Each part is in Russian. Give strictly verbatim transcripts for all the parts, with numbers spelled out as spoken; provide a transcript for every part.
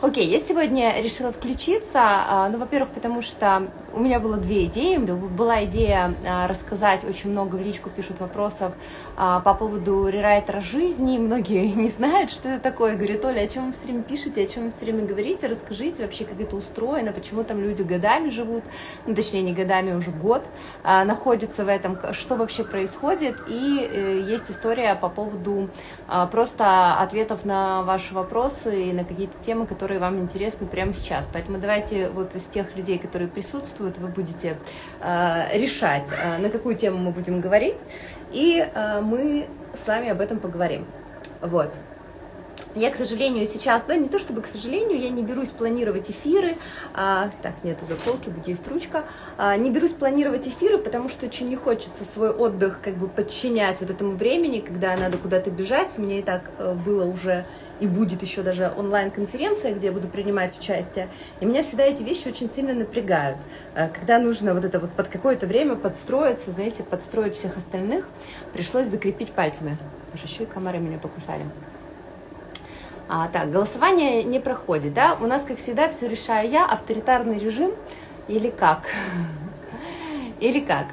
Окей, я сегодня решила включиться, ну, во-первых, потому что у меня было две идеи. Была идея рассказать, очень много в личку пишут вопросов по поводу рерайтера жизни. Многие не знают, что это такое. Говорят: Оля, о чем вы все время пишете, о чем вы все время говорите, расскажите вообще, как это устроено, почему там люди годами живут, ну, точнее, не годами, уже год находятся в этом, что вообще происходит. И есть история по поводу просто ответов на ваши вопросы и на какие-то темы, которые вам интересны прямо сейчас. Поэтому давайте вот из тех людей, которые присутствуют, вы будете э, решать, э, на какую тему мы будем говорить, и э, мы с вами об этом поговорим. Вот. Я, к сожалению, сейчас, да, не то чтобы, к сожалению, я не берусь планировать эфиры, а, так, нету заколки, будет есть ручка, а, не берусь планировать эфиры, потому что очень не хочется свой отдых как бы подчинять вот этому времени, когда надо куда-то бежать. У меня и так было уже и будет еще даже онлайн-конференция, где я буду принимать участие, и меня всегда эти вещи очень сильно напрягают, когда нужно вот это вот под какое-то время подстроиться, знаете, подстроить всех остальных, пришлось закрепить пальцами. Уже еще и комары меня покусали. А, так, голосование не проходит, да? У нас, как всегда, все решаю я, авторитарный режим или как? Или как?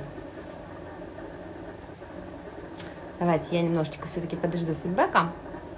Давайте я немножечко все-таки подожду фидбэка,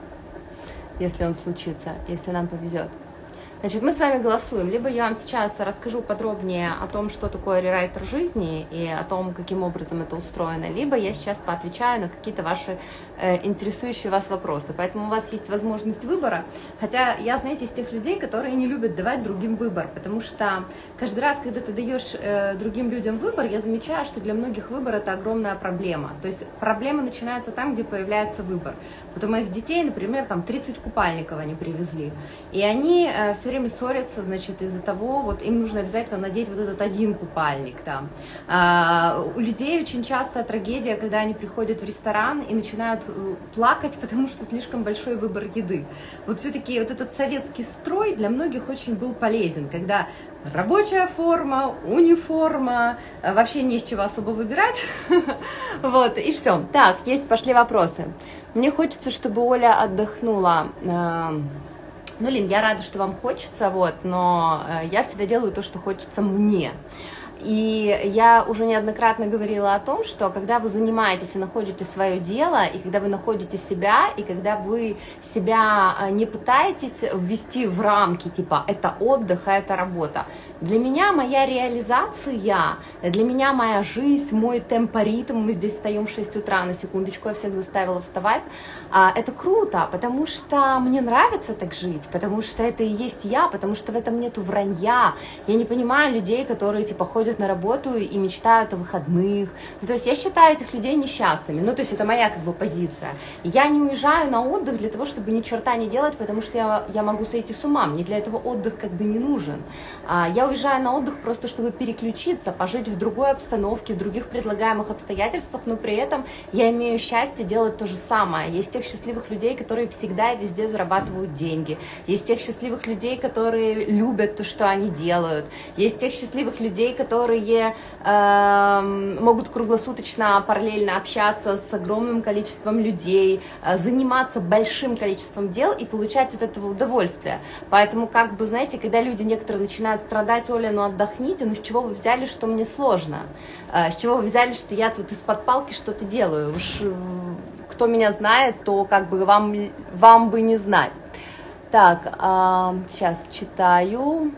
если он случится, если нам повезет. Значит, мы с вами голосуем. Либо я вам сейчас расскажу подробнее о том, что такое рерайтер жизни и о том, каким образом это устроено, либо я сейчас поотвечаю на какие-то ваши э, интересующие вас вопросы. Поэтому у вас есть возможность выбора. Хотя я, знаете, из тех людей, которые не любят давать другим выбор, потому что каждый раз, когда ты даешь э, другим людям выбор, я замечаю, что для многих выбор — это огромная проблема. То есть проблема начинается там, где появляется выбор. Вот у моих детей, например, там тридцать купальников они привезли, и они э, все время ссорятся, значит, из-за того, вот им нужно обязательно надеть вот этот один купальник там. А, у людей очень часто трагедия, когда они приходят в ресторан и начинают плакать, потому что слишком большой выбор еды. Вот все-таки вот этот советский строй для многих очень был полезен, когда рабочая форма, униформа, вообще не из чего особо выбирать. Вот, и все. Так, есть, пошли вопросы. Мне хочется, чтобы Оля отдохнула. Ну, Лин, я рада, что вам хочется, вот, но я всегда делаю то, что хочется мне. И я уже неоднократно говорила о том, что когда вы занимаетесь и находите свое дело, и когда вы находите себя, и когда вы себя не пытаетесь ввести в рамки, типа, это отдых, а это работа. Для меня моя реализация, для меня моя жизнь, мой темпоритм, мы здесь встаем в шесть утра, на секундочку, я всех заставила вставать, это круто, потому что мне нравится так жить, потому что это и есть я, потому что в этом нету вранья. Я не понимаю людей, которые, типа, ходят на работу и мечтают о выходных. Ну, то есть я считаю этих людей несчастными. Ну, то есть это моя как бы позиция. Я не уезжаю на отдых для того, чтобы ни черта не делать, потому что я, я могу сойти с ума. Мне для этого отдых как бы не нужен. Я уезжаю на отдых просто, чтобы переключиться, пожить в другой обстановке, в других предлагаемых обстоятельствах, но при этом я имею счастье делать то же самое. Есть тех счастливых людей, которые всегда и везде зарабатывают деньги. Есть тех счастливых людей, которые любят то, что они делают. Есть тех счастливых людей, которые которые э, могут круглосуточно параллельно общаться с огромным количеством людей, э, заниматься большим количеством дел и получать от этого удовольствие. Поэтому, как бы, знаете, когда люди некоторые начинают страдать: Оля, ну отдохните, ну с чего вы взяли, что мне сложно? Э, с чего вы взяли, что я тут из-под палки что-то делаю? Уж э, кто меня знает, то как бы вам, вам бы не знать. Так, э, сейчас читаю.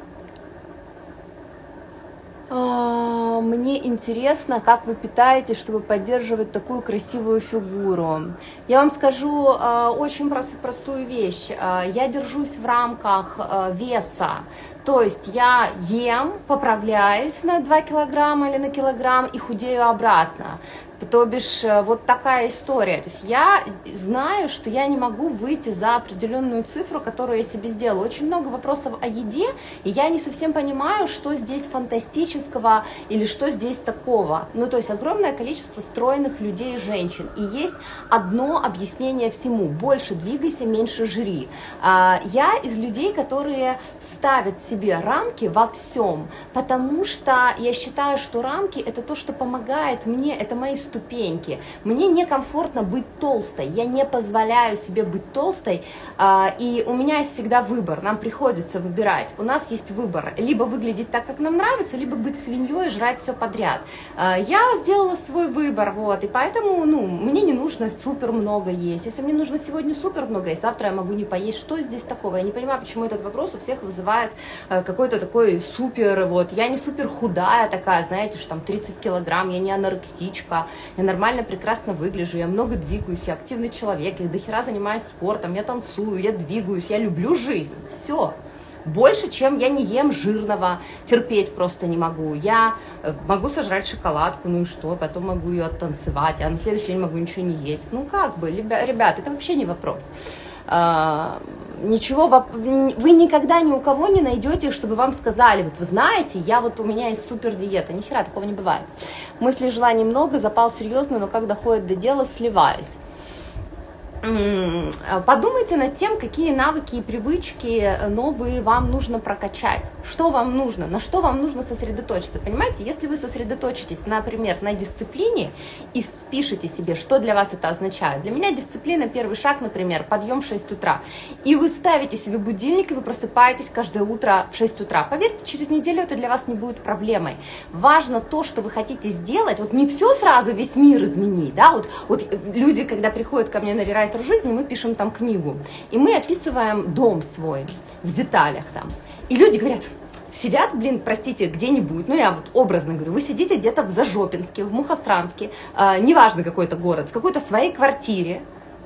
Мне интересно, как вы питаетесь, чтобы поддерживать такую красивую фигуру. Я вам скажу очень простую вещь. Я держусь в рамках веса. То есть я ем, поправляюсь на два килограмма или на килограмм и худею обратно. То бишь, вот такая история. То есть я знаю, что я не могу выйти за определенную цифру, которую я себе сделала. Очень много вопросов о еде, и я не совсем понимаю, что здесь фантастического или что здесь такого. Ну, то есть огромное количество стройных людей и женщин. И есть одно объяснение всему: больше двигайся, меньше жри. Я из людей, которые ставят себе рамки во всем, потому что я считаю, что рамки — это то, что помогает мне, это мои ступени, ступеньки. Мне некомфортно быть толстой, я не позволяю себе быть толстой, и у меня есть всегда выбор, нам приходится выбирать. У нас есть выбор, либо выглядеть так, как нам нравится, либо быть свиньей и жрать все подряд. Я сделала свой выбор, вот, и поэтому, ну, мне не нужно супер много есть. Если мне нужно сегодня супер много есть, завтра я могу не поесть. Что здесь такого? Я не понимаю, почему этот вопрос у всех вызывает какой-то такой супер, вот, я не супер худая такая, знаете, что там тридцать килограмм, я не анорексичка, я нормально, прекрасно выгляжу, я много двигаюсь, я активный человек, я дохера занимаюсь спортом, я танцую, я двигаюсь, я люблю жизнь, все. Больше, чем я не ем жирного, терпеть просто не могу. Я могу сожрать шоколадку, ну и что, потом могу ее оттанцевать, а на следующий день могу ничего не есть. Ну как бы, ребят, это вообще не вопрос. А, ничего, вы никогда ни у кого не найдете, чтобы вам сказали, вот вы знаете, я вот, у меня есть супер диета. Ни хера, такого не бывает. Мыслей, желаний много, запал серьезный, но как доходит до дела, сливаюсь. Подумайте над тем, какие навыки и привычки новые вам нужно прокачать, что вам нужно, на что вам нужно сосредоточиться. Понимаете, если вы сосредоточитесь, например, на дисциплине и впишите себе, что для вас это означает. Для меня дисциплина, первый шаг, например, подъем в шесть утра. И вы ставите себе будильник, и вы просыпаетесь каждое утро в шесть утра. Поверьте, через неделю это для вас не будет проблемой. Важно то, что вы хотите сделать, вот не все сразу, весь мир изменить, да, вот, вот люди, когда приходят ко мне на рерайт жизни, мы пишем там книгу, и мы описываем дом свой в деталях там, и люди говорят, сидят, блин, простите, где-нибудь, ну я вот образно говорю, вы сидите где-то в Зажопинске, в Мухосранске, э, неважно какой это город, в какой-то своей квартире,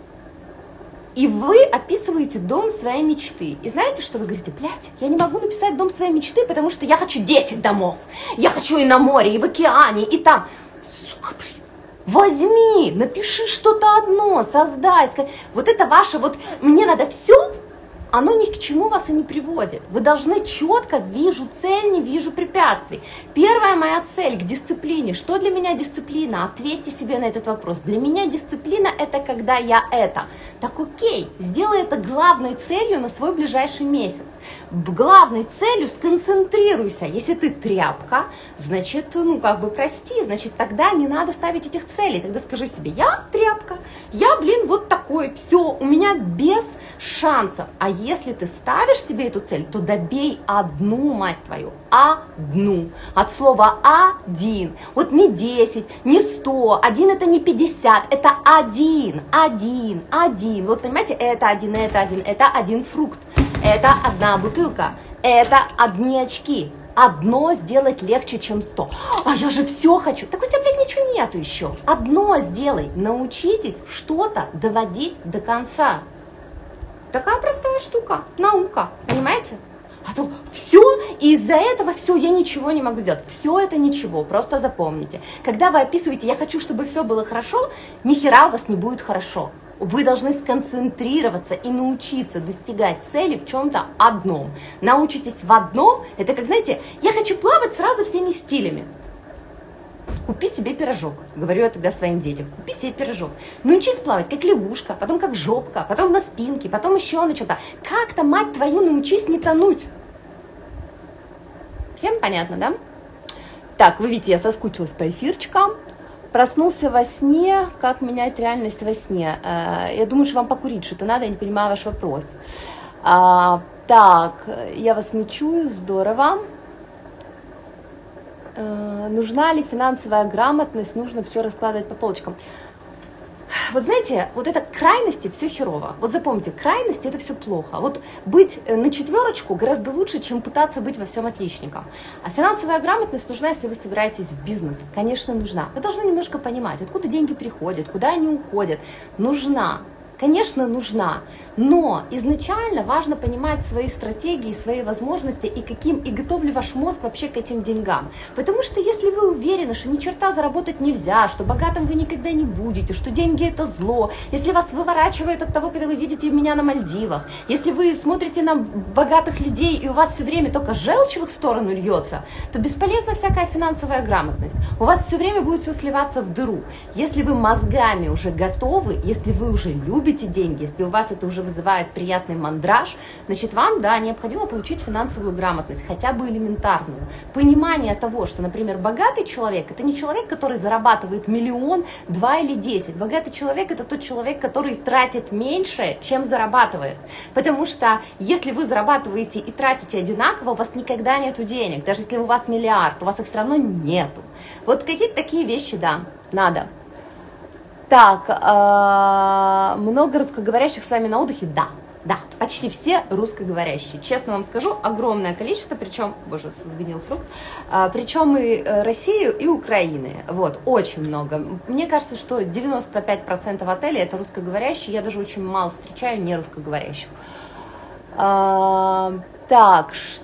и вы описываете дом своей мечты. И знаете, что вы говорите? Блядь, я не могу написать дом своей мечты, потому что я хочу десять домов, я хочу и на море, и в океане, и там, сука, блин. Возьми, напиши что-то одно, создай. Вот это ваше, вот мне надо все, оно ни к чему вас и не приводит. Вы должны четко, вижу цель, не вижу препятствий. Первая моя цель к дисциплине. Что для меня дисциплина? Ответьте себе на этот вопрос. Для меня дисциплина – это когда я это. Так окей, сделай это главной целью на свой ближайший месяц. Главной целью сконцентрируйся. Если ты тряпка, значит, ну как бы прости, значит тогда не надо ставить этих целей. Тогда скажи себе, я тряпка, я, блин, вот такой, все, у меня без шансов. А если ты ставишь себе эту цель, то добей одну, мать твою, одну. От слова один. Вот не десять, не сто, один это не пятьдесят, это один, один, один. Вот понимаете, это один, это один, это один фрукт. Это одна бутылка, это одни очки. Одно сделать легче, чем сто. А я же все хочу. Так у тебя, блядь, ничего нету еще. Одно сделай. Научитесь что-то доводить до конца. Такая простая штука, наука, понимаете? А то все, и из-за этого все, я ничего не могу сделать. Все это ничего, просто запомните. Когда вы описываете, я хочу, чтобы все было хорошо, ни хера у вас не будет хорошо. Вы должны сконцентрироваться и научиться достигать цели в чем-то одном. Научитесь в одном, это как, знаете, я хочу плавать сразу всеми стилями. Купи себе пирожок, говорю я тогда своим детям, купи себе пирожок. Научись плавать, как лягушка, потом как жопка, потом на спинке, потом еще на чем-то. Как-то, мать твою, научись не тонуть. Всем понятно, да? Так, вы видите, я соскучилась по эфирчикам. Проснулся во сне, как менять реальность во сне. Я думаю, что вам покурить что-то надо, я не понимаю ваш вопрос. А, так, я вас не чую, здорово. А, нужна ли финансовая грамотность, нужно все раскладывать по полочкам. Вот знаете, вот это крайности, все херово. Вот запомните, крайности это все плохо. Вот быть на четверочку гораздо лучше, чем пытаться быть во всем отличником. А финансовая грамотность нужна, если вы собираетесь в бизнес. Конечно, нужна. Вы должны немножко понимать, откуда деньги приходят, куда они уходят. Нужна. Конечно, нужна, но изначально важно понимать свои стратегии, свои возможности и каким, и готов ли ваш мозг вообще к этим деньгам. Потому что если вы уверены, что ни черта заработать нельзя, что богатым вы никогда не будете, что деньги это зло, если вас выворачивает от того, когда вы видите меня на Мальдивах, если вы смотрите на богатых людей и у вас все время только желчь в их сторону льется, то бесполезна всякая финансовая грамотность. У вас все время будет все сливаться в дыру. Если вы мозгами уже готовы, если вы уже любите, любите деньги, если у вас это уже вызывает приятный мандраж, значит, вам, да, необходимо получить финансовую грамотность, хотя бы элементарную. Понимание того, что, например, богатый человек – это не человек, который зарабатывает миллион, два или десять. Богатый человек – это тот человек, который тратит меньше, чем зарабатывает. Потому что если вы зарабатываете и тратите одинаково, у вас никогда нету денег. Даже если у вас миллиард, у вас их все равно нету. Вот какие-то такие вещи, да, надо. Так, э, много русскоговорящих с вами на отдыхе? Да, да, почти все русскоговорящие. Честно вам скажу, огромное количество, причем, боже, сгнил фрукт, э, причем и Россию, и Украины. Вот, очень много. Мне кажется, что девяносто пять процентов отелей это русскоговорящие, я даже очень мало встречаю не русскоговорящих. Э, так, что?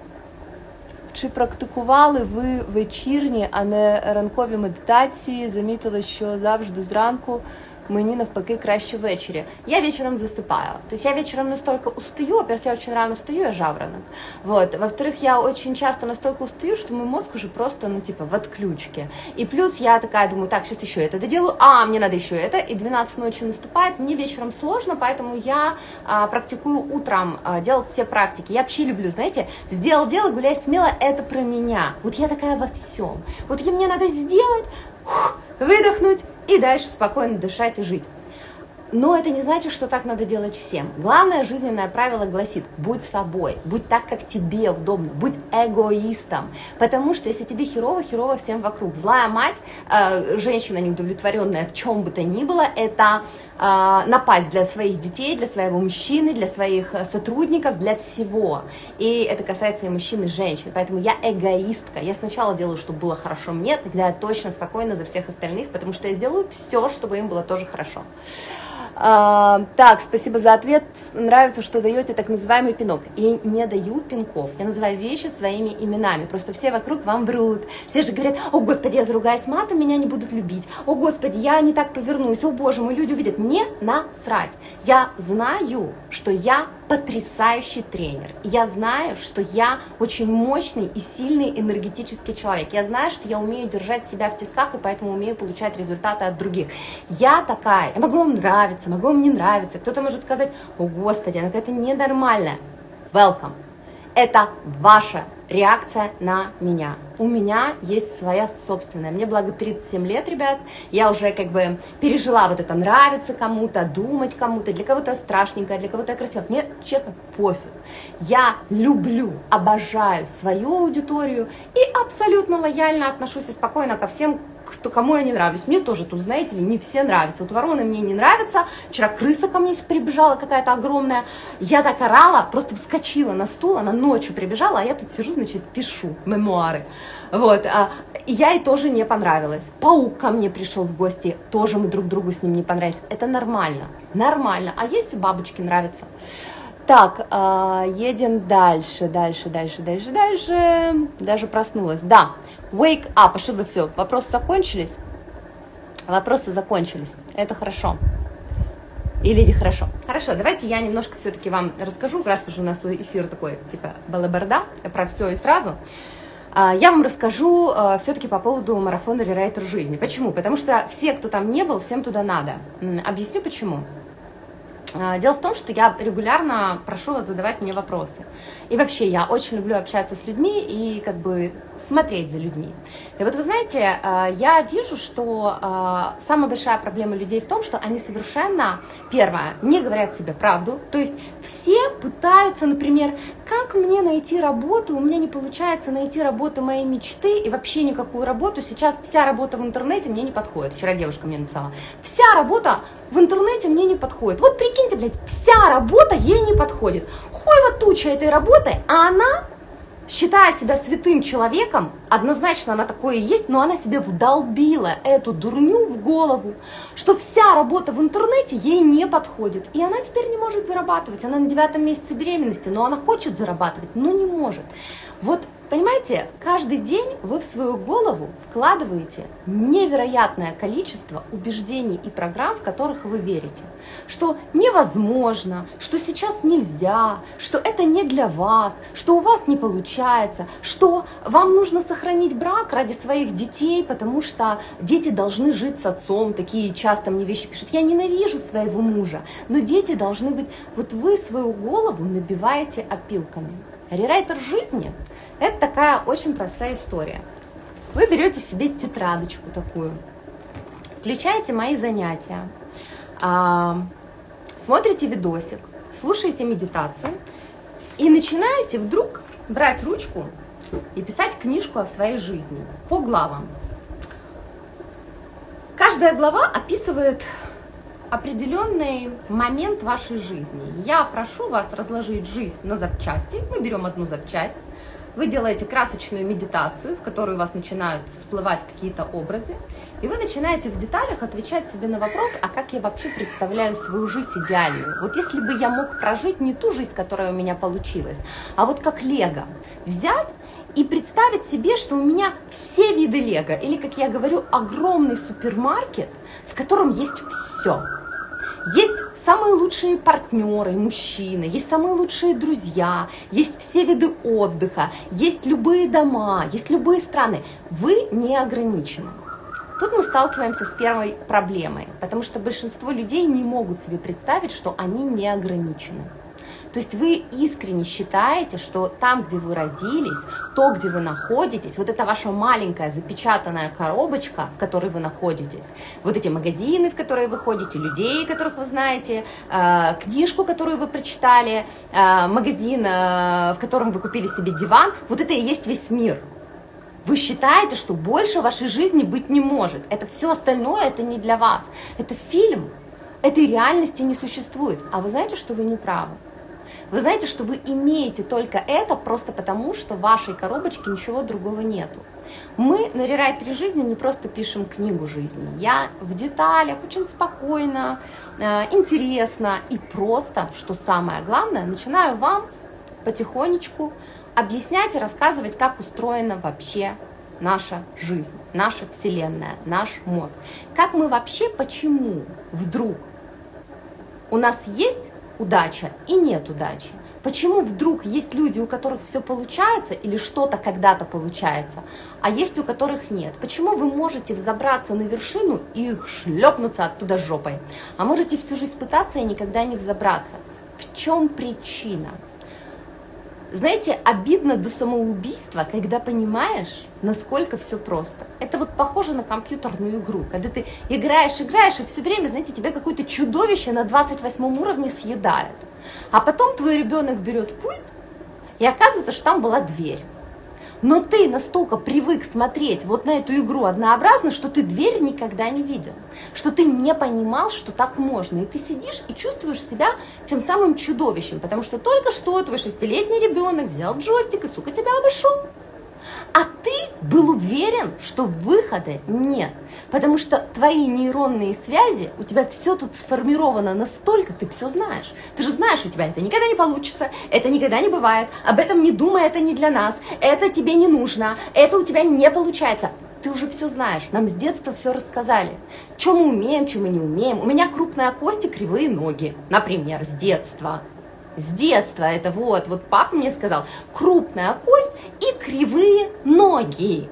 Чи практикували ви вечірні, а не ранкові медитації? Замітила, що завжди зранку мені навпаки краще ввечері. Я вечером засыпаю. То есть я вечером настолько устаю, во-первых, я очень рано встаю, я жаворонок. Вот. Во-вторых, я очень часто настолько устаю, что мой мозг уже просто, ну, типа, в отключке. И плюс я такая думаю, так, сейчас еще это доделаю, а, мне надо еще это, и двенадцать ночи наступает, мне вечером сложно, поэтому я а, практикую утром а, делать все практики. Я вообще люблю, знаете, сделал дело, гуляй смело, это про меня. Вот я такая во всем. Вот мне надо сделать, ух, выдохнуть, и дальше спокойно дышать и жить. Но это не значит, что так надо делать всем. Главное жизненное правило гласит: будь собой, будь так, как тебе удобно, будь эгоистом. Потому что если тебе херово, херово всем вокруг. Злая мать, э, женщина неудовлетворенная в чем бы то ни было, это э, напасть для своих детей, для своего мужчины, для своих сотрудников, для всего. И это касается и мужчин, и женщин. Поэтому я эгоистка. Я сначала делаю, чтобы было хорошо мне, тогда я точно спокойна за всех остальных, потому что я сделаю все, чтобы им было тоже хорошо. Uh, так, спасибо за ответ. Нравится, что даете так называемый пинок. Я не даю пинков, я называю вещи своими именами. Просто все вокруг вам врут. Все же говорят: о, Господи, я заругаюсь матом, меня не будут любить. О, Господи, я не так повернусь. О, Боже мой, люди увидят. Мне насрать. Я знаю, что я потрясающий тренер. Я знаю, что я очень мощный и сильный энергетический человек. Я знаю, что я умею держать себя в тисках и поэтому умею получать результаты от других. Я такая. Я могу вам нравиться, могу вам не нравиться. Кто-то может сказать: о, Господи, она какая-то ненормальная. Welcome. Это ваша реакция на меня. У меня есть своя собственная. Мне благо тридцать семь лет, ребят. Я уже как бы пережила вот это нравится кому-то, думать кому-то. Для кого-то страшненько, для кого-то красиво. Мне, честно, пофиг. Я люблю, обожаю свою аудиторию и абсолютно лояльно отношусь и спокойно ко всем, кто, кому я не нравлюсь. Мне тоже тут, знаете ли, не все нравятся. Вот вороны мне не нравятся. Вчера крыса ко мне прибежала какая-то огромная. Я так орала, просто вскочила на стул, она ночью прибежала, а я тут сижу, значит, пишу мемуары. Вот. И я ей тоже не понравилась. Паук ко мне пришел в гости, тоже мы друг другу с ним не понравились. Это нормально, нормально. А если бабочке нравится? Так, едем дальше, дальше, дальше, дальше, дальше. Даже проснулась. Да, wake up. А что вы все, вопросы закончились? Вопросы закончились. Это хорошо. Или не хорошо? Хорошо, давайте я немножко все-таки вам расскажу, раз уже у нас эфир такой, типа балабарда, про все и сразу. Я вам расскажу все-таки по поводу марафона рерайтер жизни. Почему? Потому что все, кто там не был, всем туда надо. Объясню почему. Дело в том, что я регулярно прошу вас задавать мне вопросы. И вообще я очень люблю общаться с людьми и как бы смотреть за людьми. И вот вы знаете, я вижу, что самая большая проблема людей в том, что они совершенно, первое, не говорят себе правду. То есть все пытаются, например, как мне найти работу, у меня не получается найти работу моей мечты и вообще никакую работу. Сейчас вся работа в интернете мне не подходит. Вчера девушка мне написала: вся работа в интернете мне не подходит. Вот прикиньте, блядь, вся работа ей не подходит. Хуева туча этой работы, а она, считая себя святым человеком, однозначно она такое и есть, но она себе вдолбила эту дурню в голову, что вся работа в интернете ей не подходит. И она теперь не может зарабатывать. Она на девятом месяце беременности, но она хочет зарабатывать, но не может. Вот Понимаете, каждый день вы в свою голову вкладываете невероятное количество убеждений и программ, в которых вы верите. Что невозможно, что сейчас нельзя, что это не для вас, что у вас не получается, что вам нужно сохранить брак ради своих детей, потому что дети должны жить с отцом. Такие часто мне вещи пишут: я ненавижу своего мужа, но дети должны быть... Вот вы свою голову набиваете опилками. Рерайтер жизни — это такая очень простая история. Вы берете себе тетрадочку такую, включаете мои занятия, смотрите видосик, слушаете медитацию и начинаете вдруг брать ручку и писать книжку о своей жизни по главам. Каждая глава описывает определенный момент вашей жизни. Я прошу вас разложить жизнь на запчасти. Мы берем одну запчасть. Вы делаете красочную медитацию, в которой у вас начинают всплывать какие-то образы. И вы начинаете в деталях отвечать себе на вопрос: а как я вообще представляю свою жизнь идеальную? Вот если бы я мог прожить не ту жизнь, которая у меня получилась, а вот как лего взять и представить себе, что у меня все виды лего, или, как я говорю, огромный супермаркет, в котором есть все. Есть самые лучшие партнеры, мужчины, есть самые лучшие друзья, есть все виды отдыха, есть любые дома, есть любые страны. Вы не ограничены. Тут мы сталкиваемся с первой проблемой, потому что большинство людей не могут себе представить, что они не ограничены. То есть вы искренне считаете, что там, где вы родились, то, где вы находитесь, вот эта ваша маленькая запечатанная коробочка, в которой вы находитесь, вот эти магазины, в которые вы ходите, людей, которых вы знаете, книжку, которую вы прочитали, магазин, в котором вы купили себе диван, вот это и есть весь мир. Вы считаете, что больше в вашей жизни быть не может. Это все остальное, это не для вас. Это фильм. Этой реальности не существует. А вы знаете, что вы не правы? Вы знаете, что вы имеете только это просто потому, что в вашей коробочке ничего другого нету. Мы на рерайтере жизни не просто пишем книгу жизни. Я в деталях, очень спокойно, интересно и просто, что самое главное, начинаю вам потихонечку объяснять и рассказывать, как устроена вообще наша жизнь, наша Вселенная, наш мозг. Как мы вообще, почему вдруг у нас есть удача и нет удачи? Почему вдруг есть люди, у которых все получается или что-то когда-то получается, а есть у которых нет? Почему вы можете взобраться на вершину и шлепнуться оттуда жопой, а можете всю жизнь пытаться и никогда не взобраться? В чем причина? Знаете, обидно до самоубийства, когда понимаешь, насколько все просто. Это вот похоже на компьютерную игру, когда ты играешь, играешь, и все время, знаете, тебя какое-то чудовище на двадцать восьмом уровне съедает. А потом твой ребенок берет пульт, и оказывается, что там была дверь. Но ты настолько привык смотреть вот на эту игру однообразно, что ты дверь никогда не видел, что ты не понимал, что так можно. И ты сидишь и чувствуешь себя тем самым чудовищем, потому что только что твой шестилетний ребенок взял джойстик и, сука, тебя обошел. А ты был уверен, что выхода нет, потому что твои нейронные связи, у тебя все тут сформировано настолько, ты все знаешь. Ты же знаешь, у тебя это никогда не получится, это никогда не бывает, об этом не думай, это не для нас, это тебе не нужно, это у тебя не получается. Ты уже все знаешь, нам с детства все рассказали, что мы умеем, что мы не умеем. У меня крупная кость и кривые ноги, например, с детства. С детства это вот, вот папа мне сказал, крупная кость и кривые ноги.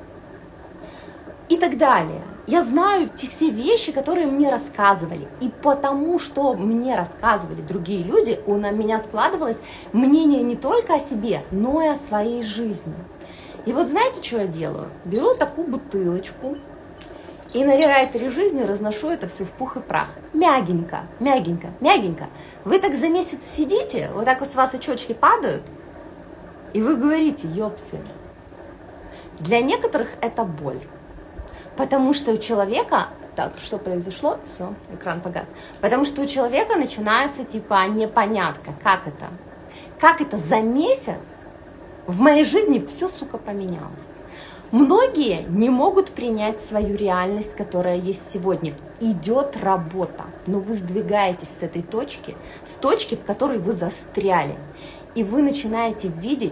И так далее. Я знаю те все вещи, которые мне рассказывали. И потому, что мне рассказывали другие люди, у меня складывалось мнение не только о себе, но и о своей жизни. И вот знаете, что я делаю? Беру такую бутылочку и на рерайтере жизни разношу это все в пух и прах. Мягенько, мягенько, мягенько. Вы так за месяц сидите, вот так вот с вас очечки падают, и вы говорите: ёпсы. Для некоторых это боль. Потому что у человека... Так, что произошло? Все, экран погас. Потому что у человека начинается типа непонятка. Как это? Как это за месяц в моей жизни все, сука, поменялось? Многие не могут принять свою реальность, которая есть сегодня. Идет работа, но вы сдвигаетесь с этой точки, с точки, в которой вы застряли. И вы начинаете видеть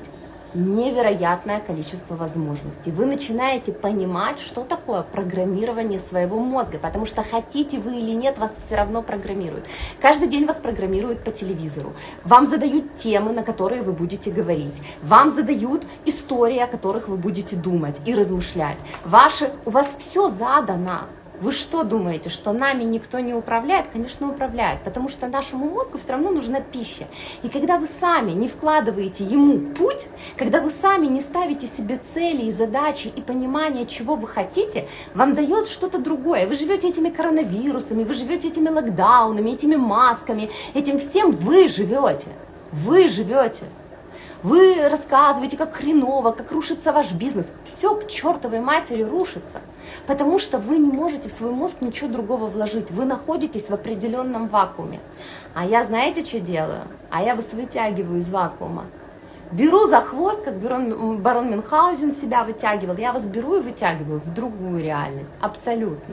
невероятное количество возможностей. Вы начинаете понимать, что такое программирование своего мозга, потому что хотите вы или нет, вас все равно программируют. Каждый день вас программируют по телевизору. Вам задают темы, на которые вы будете говорить. Вам задают истории, о которых вы будете думать и размышлять. Ваши, у вас все задано. Вы что думаете, что нами никто не управляет? Конечно, управляет, потому что нашему мозгу все равно нужна пища. И когда вы сами не вкладываете ему путь, когда вы сами не ставите себе цели и задачи и понимание, чего вы хотите, вам дает что-то другое. Вы живете этими коронавирусами, вы живете этими локдаунами, этими масками, этим всем вы живете. Вы живете. Вы рассказываете, как хреново, как рушится ваш бизнес. Все к чертовой матери рушится, потому что вы не можете в свой мозг ничего другого вложить. Вы находитесь в определенном вакууме. А я, знаете, что делаю? А я вас вытягиваю из вакуума. Беру за хвост, как барон, барон Мюнхгаузен себя вытягивал. Я вас беру и вытягиваю в другую реальность. Абсолютно.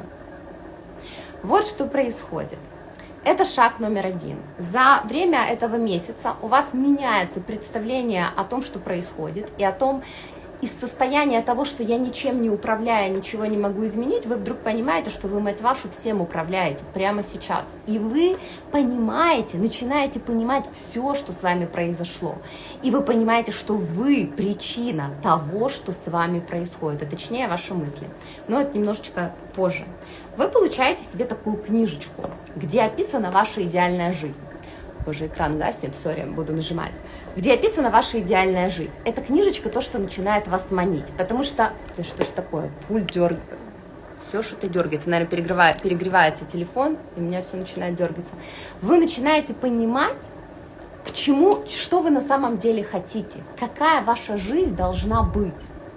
Вот что происходит. Это шаг номер один. За время этого месяца у вас меняется представление о том, что происходит, и о том, из состояния того, что я ничем не управляю, ничего не могу изменить, вы вдруг понимаете, что вы, мать вашу, всем управляете прямо сейчас. И вы понимаете, начинаете понимать все, что с вами произошло. И вы понимаете, что вы причина того, что с вами происходит, а точнее ваши мысли. Но это немножечко позже. Вы получаете себе такую книжечку, где описана ваша идеальная жизнь. Боже, экран гаснет, сори, буду нажимать. Где описана ваша идеальная жизнь. Эта книжечка то, что начинает вас манить. Потому что, да что ж такое, пульт дергает. Все что-то дергается. Наверное, перегревает, перегревается телефон, и у меня все начинает дергаться. Вы начинаете понимать, к чему, что вы на самом деле хотите. Какая ваша жизнь должна быть.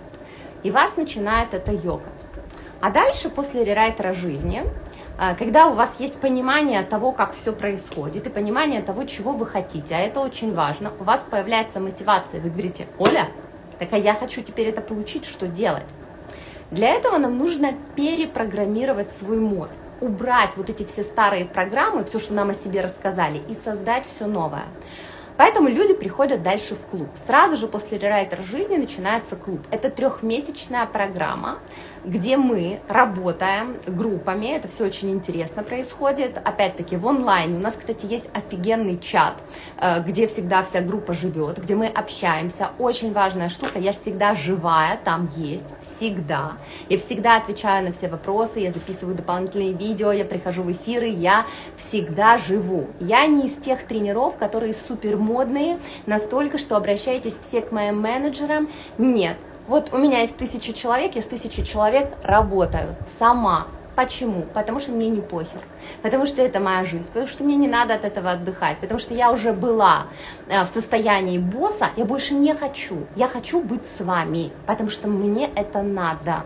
И вас начинает это ёкать. А дальше, после рерайтера жизни, когда у вас есть понимание того, как все происходит, и понимание того, чего вы хотите, а это очень важно, у вас появляется мотивация, вы говорите: Оля, так а я хочу теперь это получить, что делать? Для этого нам нужно перепрограммировать свой мозг, убрать вот эти все старые программы, все, что нам о себе рассказали, и создать все новое. Поэтому люди приходят дальше в клуб. Сразу же после рерайтера жизни начинается клуб. Это трехмесячная программа, где мы работаем группами. Это все очень интересно происходит. Опять-таки в онлайне. У нас, кстати, есть офигенный чат, где всегда вся группа живет, где мы общаемся. Очень важная штука. Я всегда живая, там есть. Всегда. Я всегда отвечаю на все вопросы. Я записываю дополнительные видео. Я прихожу в эфиры. Я всегда живу. Я не из тех тренеров, которые супер модные, настолько, что обращаетесь все к моим менеджерам. Нет. Вот у меня есть тысяча человек, я с тысячей человек работаю сама. Почему? Потому что мне не похер. Потому что это моя жизнь. Потому что мне не надо от этого отдыхать. Потому что я уже была в состоянии босса, я больше не хочу. Я хочу быть с вами, потому что мне это надо.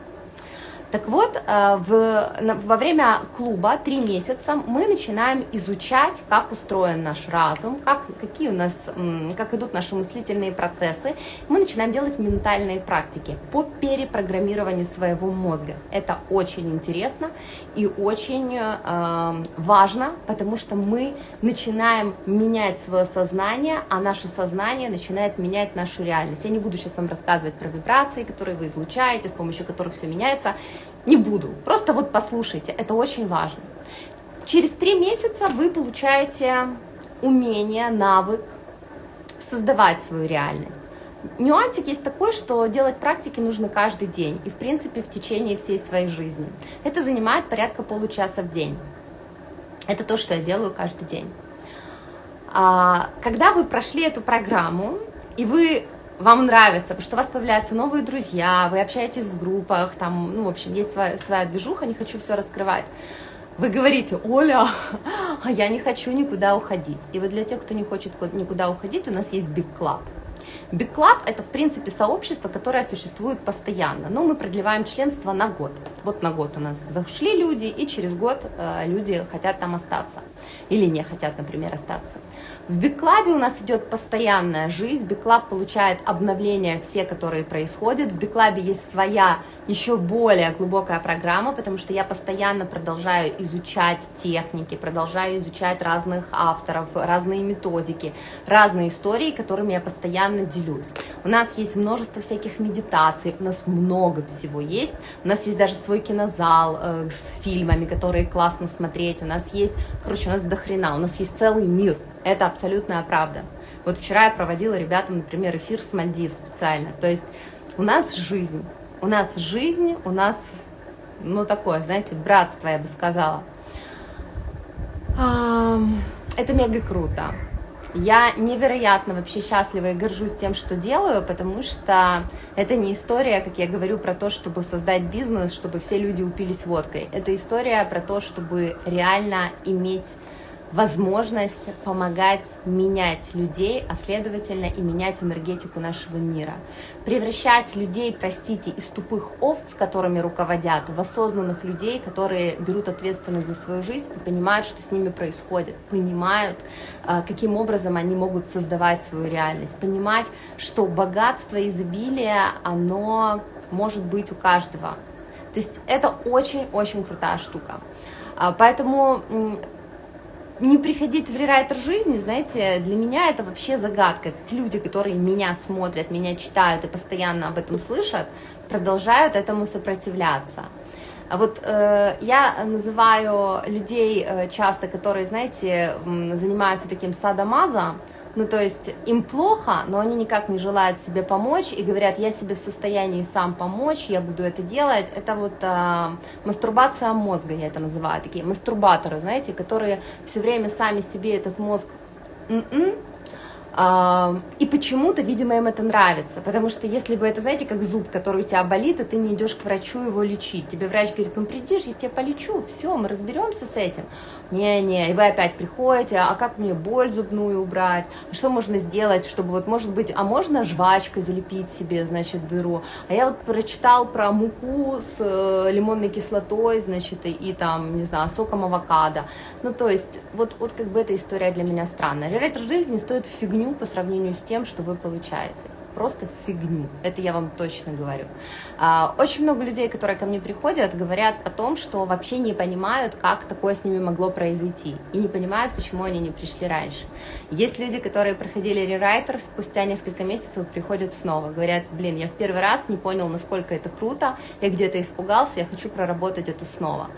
Так вот, в, во время клуба три месяца мы начинаем изучать, как устроен наш разум, как, какие у нас, как идут наши мыслительные процессы. Мы начинаем делать ментальные практики по перепрограммированию своего мозга. Это очень интересно и очень э, важно, потому что мы начинаем менять свое сознание, а наше сознание начинает менять нашу реальность. Я не буду сейчас вам рассказывать про вибрации, которые вы излучаете, с помощью которых все меняется. Не буду, просто вот послушайте, это очень важно. Через три месяца вы получаете умение, навык создавать свою реальность. Нюансик есть такой, что делать практики нужно каждый день и, в принципе, в течение всей своей жизни. Это занимает порядка получаса в день. Это то, что я делаю каждый день. Когда вы прошли эту программу, и вы... вам нравится, потому что у вас появляются новые друзья, вы общаетесь в группах, там, ну, в общем, есть своя, своя движуха, не хочу все раскрывать. Вы говорите: Оля, а я не хочу никуда уходить. И вот для тех, кто не хочет никуда уходить, у нас есть Big Club. Big Club – это, в принципе, сообщество, которое существует постоянно, но мы продлеваем членство на год. Вот на год у нас зашли люди, и через год э, люди хотят там остаться. Или не хотят, например, остаться. В Big Club у нас идет постоянная жизнь. Big Club получает обновления все, которые происходят. В Big Club есть своя еще более глубокая программа, потому что я постоянно продолжаю изучать техники, продолжаю изучать разных авторов, разные методики, разные истории, которыми я постоянно поделюсь. У нас есть множество всяких медитаций, у нас много всего есть. У нас есть даже свой кинозал э, с фильмами, которые классно смотреть. У нас есть, короче, у нас до хрена, у нас есть целый мир. Это абсолютная правда. Вот вчера я проводила ребятам, например, эфир с Мальдив специально. То есть у нас жизнь, у нас жизнь, у нас, ну, такое, знаете, братство, я бы сказала. Это мега круто. Я невероятно вообще счастлива и горжусь тем, что делаю, потому что это не история, как я говорю, про то, чтобы создать бизнес, чтобы все люди упились водкой. Это история про то, чтобы реально иметь возможность помогать менять людей, а следовательно и менять энергетику нашего мира. Превращать людей, простите, из тупых овц, которыми руководят, в осознанных людей, которые берут ответственность за свою жизнь и понимают, что с ними происходит, понимают, каким образом они могут создавать свою реальность, понимать, что богатство и изобилие, оно может быть у каждого. То есть это очень-очень крутая штука. Поэтому не приходить в рерайтер жизни, знаете, для меня это вообще загадка, как люди, которые меня смотрят, меня читают и постоянно об этом слышат, продолжают этому сопротивляться. А вот э, я называю людей э, часто, которые, знаете, занимаются таким садомазо, ну, то есть им плохо, но они никак не желают себе помочь и говорят, я себе в состоянии сам помочь, я буду это делать. Это вот э, мастурбация мозга, я это называю, такие мастурбаторы, знаете, которые все время сами себе этот мозг м-м, э, и почему-то, видимо, им это нравится, потому что если бы это, знаете, как зуб, который у тебя болит, и ты не идешь к врачу его лечить, тебе врач говорит, ну придешь, я тебя полечу, все, мы разберемся с этим. Не-не, и вы опять приходите, а как мне боль зубную убрать, что можно сделать, чтобы вот, может быть, а можно жвачкой залепить себе, значит, дыру, а я вот прочитал про муку с э, лимонной кислотой, значит, и, и там, не знаю, соком авокадо, ну, то есть, вот, вот как бы эта история для меня странная. Рерайтер жизни стоит фигню по сравнению с тем, что вы получаете. Просто фигню, это я вам точно говорю. Очень много людей, которые ко мне приходят, говорят о том, что вообще не понимают, как такое с ними могло произойти, и не понимают, почему они не пришли раньше. Есть люди, которые проходили рерайтер, спустя несколько месяцев приходят снова, говорят, блин, я в первый раз не понял, насколько это круто, я где-то испугался, я хочу проработать это снова.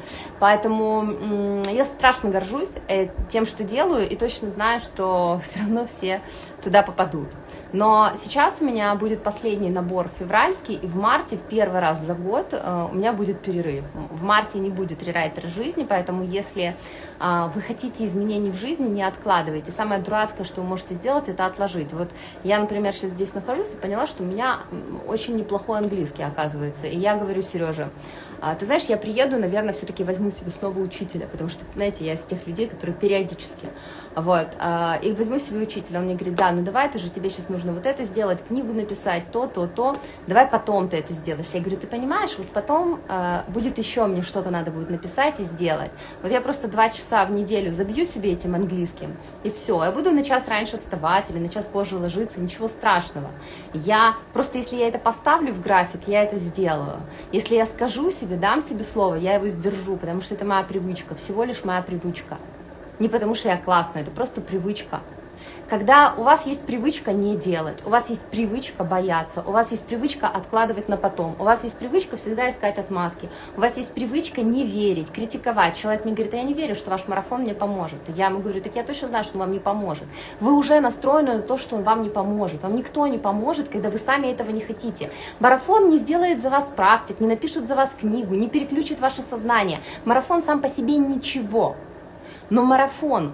Поэтому я страшно горжусь тем, что делаю, и точно знаю, что все равно все туда попадут. Но сейчас у меня будет последний набор февральский, и в марте, в первый раз за год, э, у меня будет перерыв. В марте не будет рерайтера жизни, поэтому если э, вы хотите изменений в жизни, не откладывайте. Самое дурацкое, что вы можете сделать, это отложить. Вот я, например, сейчас здесь нахожусь и поняла, что у меня очень неплохой английский, оказывается. И я говорю Сереже, э, ты знаешь, я приеду, наверное, все-таки возьму себе снова учителя, потому что, знаете, я из тех людей, которые периодически... Вот, и возьму себе учителя, он мне говорит, да, ну давай, это же тебе сейчас нужно вот это сделать, книгу написать, то, то, то, давай потом ты это сделаешь. Я говорю, ты понимаешь, вот потом э, будет еще мне что-то надо будет написать и сделать. Вот я просто два часа в неделю забью себе этим английским, и все, я буду на час раньше вставать или на час позже ложиться, ничего страшного. Я, просто если я это поставлю в график, я это сделаю. Если я скажу себе, дам себе слово, я его сдержу, потому что это моя привычка, всего лишь моя привычка. Не потому что я классная, это просто привычка. Когда у вас есть привычка не делать, у вас есть привычка бояться, у вас есть привычка откладывать на потом, у вас есть привычка всегда искать отмазки, у вас есть привычка не верить, критиковать. Человек мне говорит, а я не верю, что ваш марафон мне поможет. И я ему говорю, так я точно знаю, что он вам не поможет. Вы уже настроены на то, что он вам не поможет. Вам никто не поможет, когда вы сами этого не хотите. Марафон не сделает за вас практик, не напишет за вас книгу, не переключит ваше сознание. Марафон сам по себе ничего. Но марафон,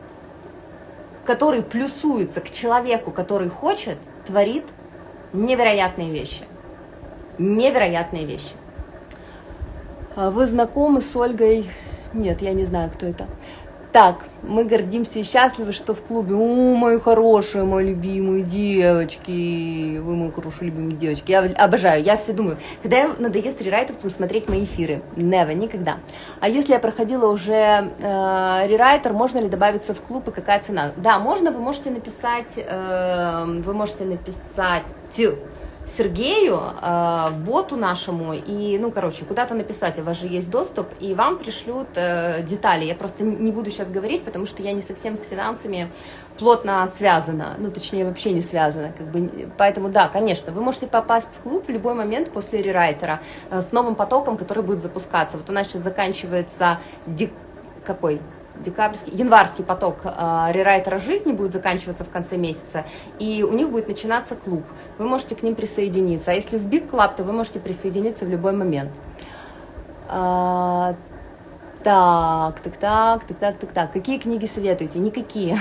который плюсуется к человеку, который хочет, творит невероятные вещи. Невероятные вещи. Вы знакомы с Ольгой? Нет, я не знаю, кто это. Так, мы гордимся и счастливы, что в клубе. О, мои хорошие, мои любимые девочки. Вы мои хорошие, любимые девочки. Я обожаю, я все думаю, когда я надоест рерайтерцам смотреть мои эфиры? Never, никогда. А если я проходила уже э, рерайтер, можно ли добавиться в клуб и какая цена? Да, можно, вы можете написать, э, вы можете написать Сергею, э, боту нашему, и, ну, короче, куда-то написать, у вас же есть доступ, и вам пришлют э, детали. Я просто не буду сейчас говорить, потому что я не совсем с финансами плотно связана, ну, точнее, вообще не связана, как бы, поэтому, да, конечно, вы можете попасть в клуб в любой момент после рерайтера э, с новым потоком, который будет запускаться. Вот у нас сейчас заканчивается, дек... какой? Декабрьский, январский поток э, рерайтера жизни будет заканчиваться в конце месяца, и у них будет начинаться клуб. Вы можете к ним присоединиться. А если в Big Club, то вы можете присоединиться в любой момент. А, так, так, так, так, так, так, так. Какие книги советуете? Никакие.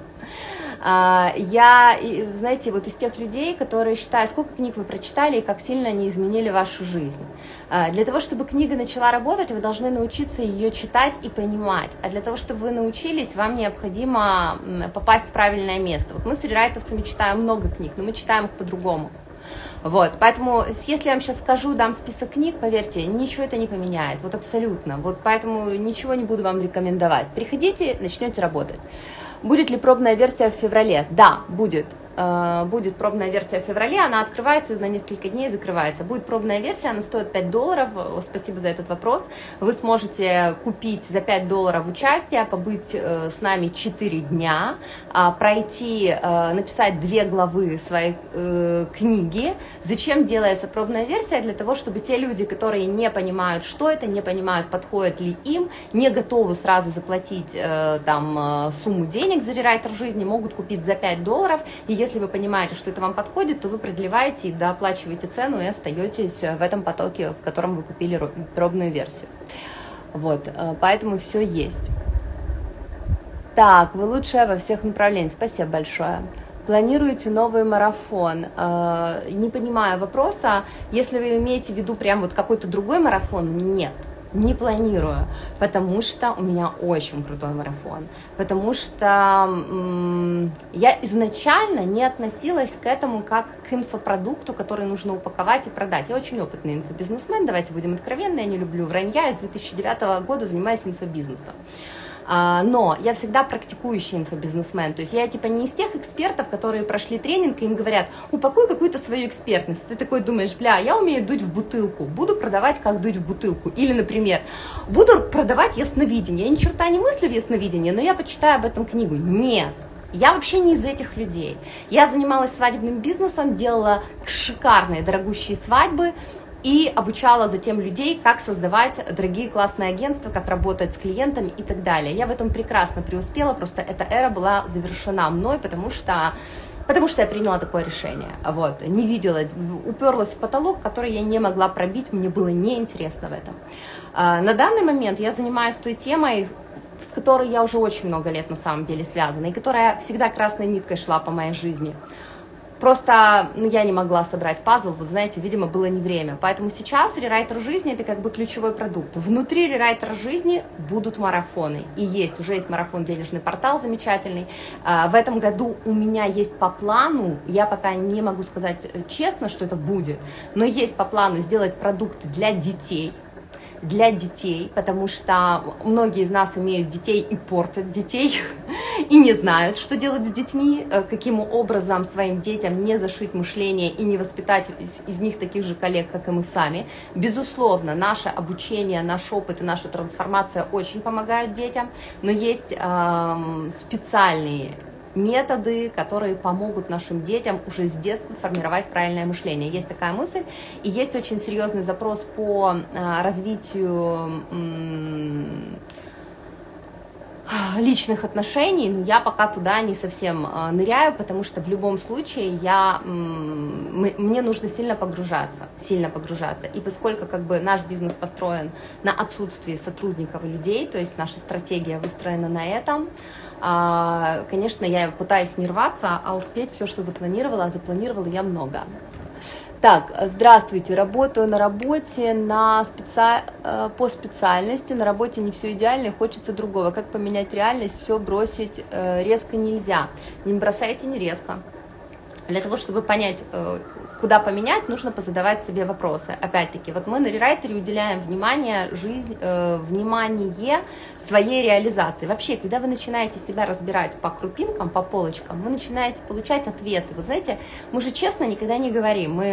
Я, знаете, вот из тех людей, которые считают, сколько книг вы прочитали и как сильно они изменили вашу жизнь. Для того, чтобы книга начала работать, вы должны научиться ее читать и понимать. А для того, чтобы вы научились, вам необходимо попасть в правильное место. Вот мы с рерайтовцами читаем много книг, но мы читаем их по-другому. Вот, поэтому, если я вам сейчас скажу, дам список книг, поверьте, ничего это не поменяет, вот абсолютно. Вот поэтому ничего не буду вам рекомендовать. Приходите, начнете работать. Будет ли пробная версия в феврале? Да, будет. Будет пробная версия в феврале, она открывается на несколько дней и закрывается. Будет пробная версия, она стоит пять долларов, спасибо за этот вопрос. Вы сможете купить за пять долларов участие, побыть с нами четыре дня, пройти, написать две главы своей книги. Зачем делается пробная версия? Для того, чтобы те люди, которые не понимают, что это, не понимают, подходит ли им, не готовы сразу заплатить там сумму денег за рерайтер жизни, могут купить за пять долларов. И если вы понимаете, что это вам подходит, то вы продлеваете и дооплачиваете цену и остаетесь в этом потоке, в котором вы купили пробную версию. Вот, поэтому все есть. Так, вы лучшая во всех направлениях. Спасибо большое. Планируете новый марафон? Не понимаю вопроса. Если вы имеете в виду прям вот какой-то другой марафон, нет. Не планирую, потому что у меня очень крутой марафон, потому что м, я изначально не относилась к этому как к инфопродукту, который нужно упаковать и продать. Я очень опытный инфобизнесмен, давайте будем откровенны, я не люблю вранья, я с две тысячи девятого года занимаюсь инфобизнесом. Но я всегда практикующий инфобизнесмен, то есть я типа не из тех экспертов, которые прошли тренинг и им говорят, упакуй какую-то свою экспертность. Ты такой думаешь, бля, я умею дуть в бутылку, буду продавать, как дуть в бутылку. Или, например, буду продавать ясновидение. Я ни черта не мыслю в ясновидении, но я почитаю об этом книгу. Нет. Я вообще не из этих людей. Я занималась свадебным бизнесом, делала шикарные, дорогущие свадьбы, и обучала затем людей, как создавать дорогие классные агентства, как работать с клиентами и так далее. Я в этом прекрасно преуспела, просто эта эра была завершена мной, потому что, потому что я приняла такое решение. Вот, не видела, уперлась в потолок, который я не могла пробить, мне было неинтересно в этом. На данный момент я занимаюсь той темой, с которой я уже очень много лет на самом деле связана, и которая всегда красной ниткой шла по моей жизни. Просто ну, я не могла собрать пазл, вы знаете, видимо, было не время. Поэтому сейчас рерайтер жизни – это как бы ключевой продукт. Внутри рерайтера жизни будут марафоны. И есть, уже есть марафон «Денежный портал» замечательный. В этом году у меня есть по плану, я пока не могу сказать честно, что это будет, но есть по плану сделать продукт для детей. Для детей, потому что многие из нас имеют детей и портят детей, и не знают, что делать с детьми, каким образом своим детям не зашить мышление и не воспитать из, из них таких же коллег, как и мы сами. Безусловно, наше обучение, наш опыт и наша трансформация очень помогают детям, но есть эм, специальные методы, которые помогут нашим детям уже с детства формировать правильное мышление. Есть такая мысль, и есть очень серьезный запрос по а, развитию м, личных отношений, но я пока туда не совсем а, ныряю, потому что в любом случае я, м, мне нужно сильно погружаться, сильно погружаться. И поскольку как бы наш бизнес построен на отсутствии сотрудников и людей, то есть наша стратегия выстроена на этом, конечно, я пытаюсь не рваться, а успеть все, что запланировала, а запланировала я много. Так, здравствуйте, работаю на работе на специ... по специальности, на работе не все идеально и хочется другого. Как поменять реальность, все бросить резко нельзя. Не бросайте не резко. Для того, чтобы понять, куда поменять, нужно позадавать себе вопросы. Опять-таки, вот мы на рерайтере уделяем внимание, жизнь, э, внимание своей реализации. Вообще, когда вы начинаете себя разбирать по крупинкам, по полочкам, вы начинаете получать ответы. Вот знаете, мы же честно никогда не говорим, мы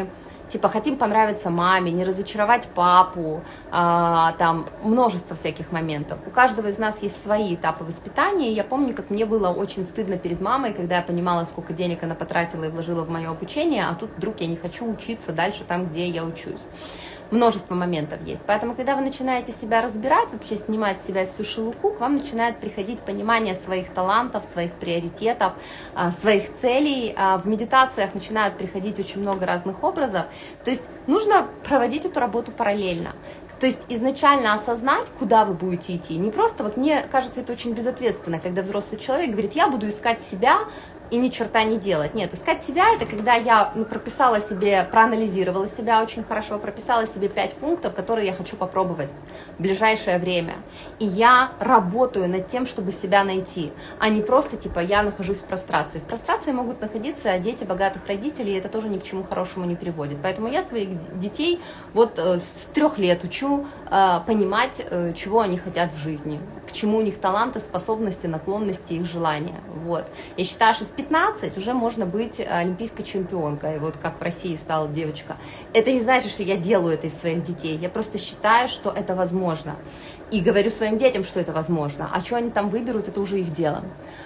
Типа хотим понравиться маме, не разочаровать папу, а, там множество всяких моментов. У каждого из нас есть свои этапы воспитания. Я помню, как мне было очень стыдно перед мамой, когда я понимала, сколько денег она потратила и вложила в мое обучение, а тут вдруг я не хочу учиться дальше там, где я учусь. Множество моментов есть. Поэтому, когда вы начинаете себя разбирать, вообще снимать с себя всю шелуху, к вам начинает приходить понимание своих талантов, своих приоритетов, своих целей. В медитациях начинают приходить очень много разных образов. То есть нужно проводить эту работу параллельно. То есть изначально осознать, куда вы будете идти. Не просто, вот мне кажется, это очень безответственно, когда взрослый человек говорит, я буду искать себя, и ни черта не делать. Нет, искать себя — это когда я ну, прописала себе, проанализировала себя очень хорошо, прописала себе пять пунктов, которые я хочу попробовать в ближайшее время. И я работаю над тем, чтобы себя найти, а не просто типа я нахожусь в прострации. В прострации могут находиться дети богатых родителей, и это тоже ни к чему хорошему не приводит. Поэтому я своих детей вот э, с трех лет учу э, понимать, э, чего они хотят в жизни, к чему у них таланты, способности, наклонности, их желания. Вот. Я считаю, что в пятнадцать уже можно быть олимпийской чемпионкой, вот как в России стала девочка. Это не значит, что я делаю это из своих детей, я просто считаю, что это возможно. И говорю своим детям, что это возможно. А что они там выберут, это уже их дело.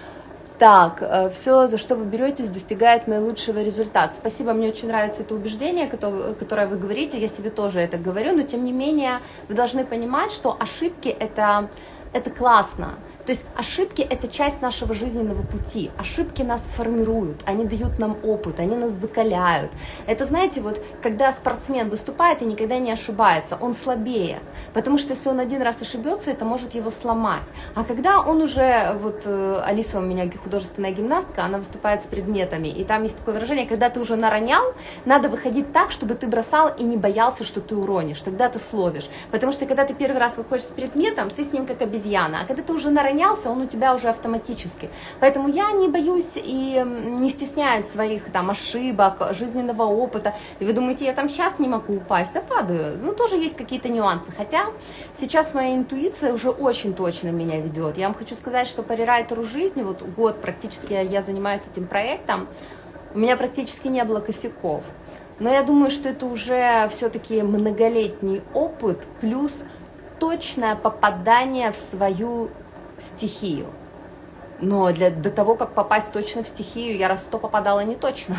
Так, все, за что вы беретесь, достигает наилучшего результата. Спасибо, мне очень нравится это убеждение, которое вы говорите, я себе тоже это говорю, но тем не менее вы должны понимать, что ошибки это, это классно. То есть ошибки — это часть нашего жизненного пути, ошибки нас формируют, они дают нам опыт, они нас закаляют. Это, знаете, вот когда спортсмен выступает и никогда не ошибается, он слабее, потому что если он один раз ошибется, это может его сломать. А когда он уже, вот Алиса у меня художественная гимнастка, она выступает с предметами, и там есть такое выражение, когда ты уже наронял, надо выходить так, чтобы ты бросал и не боялся, что ты уронишь, тогда ты словишь. Потому что когда ты первый раз выходишь с предметом, ты с ним как обезьяна, а когда ты уже наронял, он у тебя уже автоматически. Поэтому я не боюсь и не стесняюсь своих там ошибок, жизненного опыта. И вы думаете, я там сейчас не могу упасть? Да падаю. Ну, тоже есть какие-то нюансы. Хотя сейчас моя интуиция уже очень точно меня ведет. Я вам хочу сказать, что по рерайтеру жизни, вот год практически я занимаюсь этим проектом, у меня практически не было косяков. Но я думаю, что это уже все-таки многолетний опыт плюс точное попадание в свою стихию. Но для, до того, как попасть точно в стихию, я раз сто попадала не точно.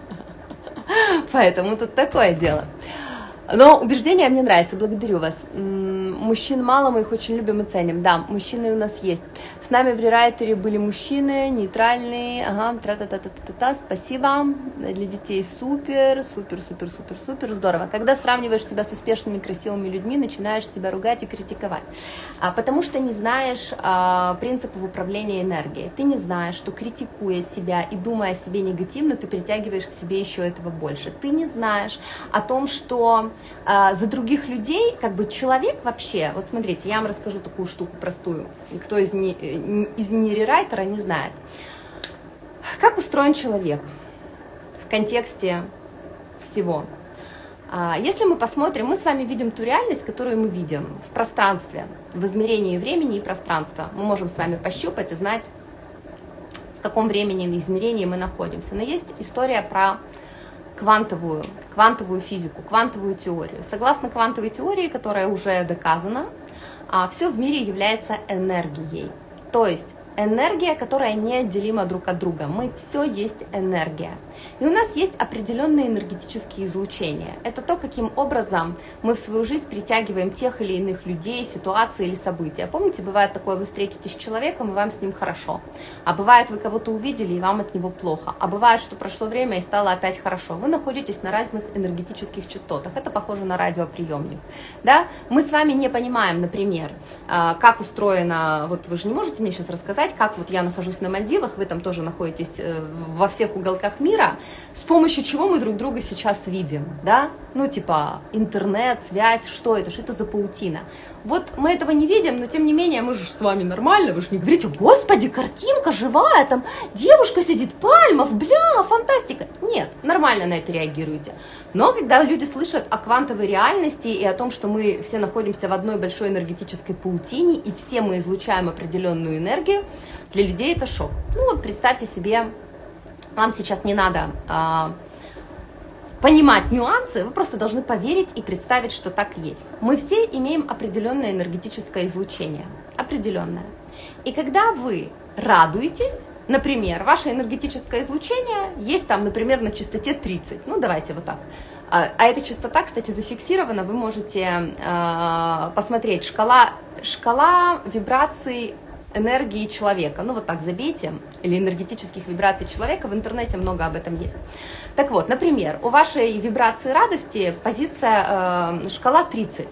Поэтому тут такое дело. Но убеждения мне нравятся, благодарю вас. Мужчин мало, мы их очень любим и ценим. Да, мужчины у нас есть. С нами в рерайтере были мужчины, нейтральные, ага, тра-та-та-та-та-та, спасибо. Для детей супер, супер, супер, супер, супер, здорово. Когда сравниваешь себя с успешными, красивыми людьми, начинаешь себя ругать и критиковать. А, потому что не знаешь а, принципов управления энергией. Ты не знаешь, что критикуя себя и думая о себе негативно, ты притягиваешь к себе еще этого больше. Ты не знаешь о том, что а, за других людей, как бы человек вообще, вот смотрите, я вам расскажу такую штуку простую, кто из не, из нерерайтера не знает. Как устроен человек в контексте всего? Если мы посмотрим, мы с вами видим ту реальность, которую мы видим в пространстве, в измерении времени и пространства. Мы можем с вами пощупать и знать, в каком времени и измерении мы находимся. Но есть история про квантовую, квантовую физику, квантовую теорию. Согласно квантовой теории, которая уже доказана, все в мире является энергией. То есть энергия, которая неотделима друг от друга. Мы все есть энергия. И у нас есть определенные энергетические излучения. Это то, каким образом мы в свою жизнь притягиваем тех или иных людей, ситуации или события. Помните, бывает такое, вы встретитесь с человеком, и вам с ним хорошо. А бывает, вы кого-то увидели, и вам от него плохо. А бывает, что прошло время, и стало опять хорошо. Вы находитесь на разных энергетических частотах. Это похоже на радиоприемник. Да? Мы с вами не понимаем, например, как устроено, вот вы же не можете мне сейчас рассказать, как вот я нахожусь на Мальдивах, вы там тоже находитесь во всех уголках мира, с помощью чего мы друг друга сейчас видим, да, ну типа интернет, связь, что это, что это за паутина. Вот мы этого не видим, но тем не менее мы же с вами нормально, вы же не говорите, господи, картинка живая, там девушка сидит, пальмов, бля, фантастика. Нет, нормально на это реагируете. Но когда люди слышат о квантовой реальности и о том, что мы все находимся в одной большой энергетической паутине и все мы излучаем определенную энергию, для людей это шок. Ну вот представьте себе, вам сейчас не надо а, понимать нюансы, вы просто должны поверить и представить, что так и есть. Мы все имеем определенное энергетическое излучение, определенное. И когда вы радуетесь, например, ваше энергетическое излучение есть там, например, на частоте тридцать, ну давайте вот так. А, а эта частота, кстати, зафиксирована, вы можете э, посмотреть, шкала, шкала вибраций энергии человека, ну вот так забейте, или энергетических вибраций человека, в интернете много об этом есть. Так вот, например, у вашей вибрации радости позиция э, шкала тридцать.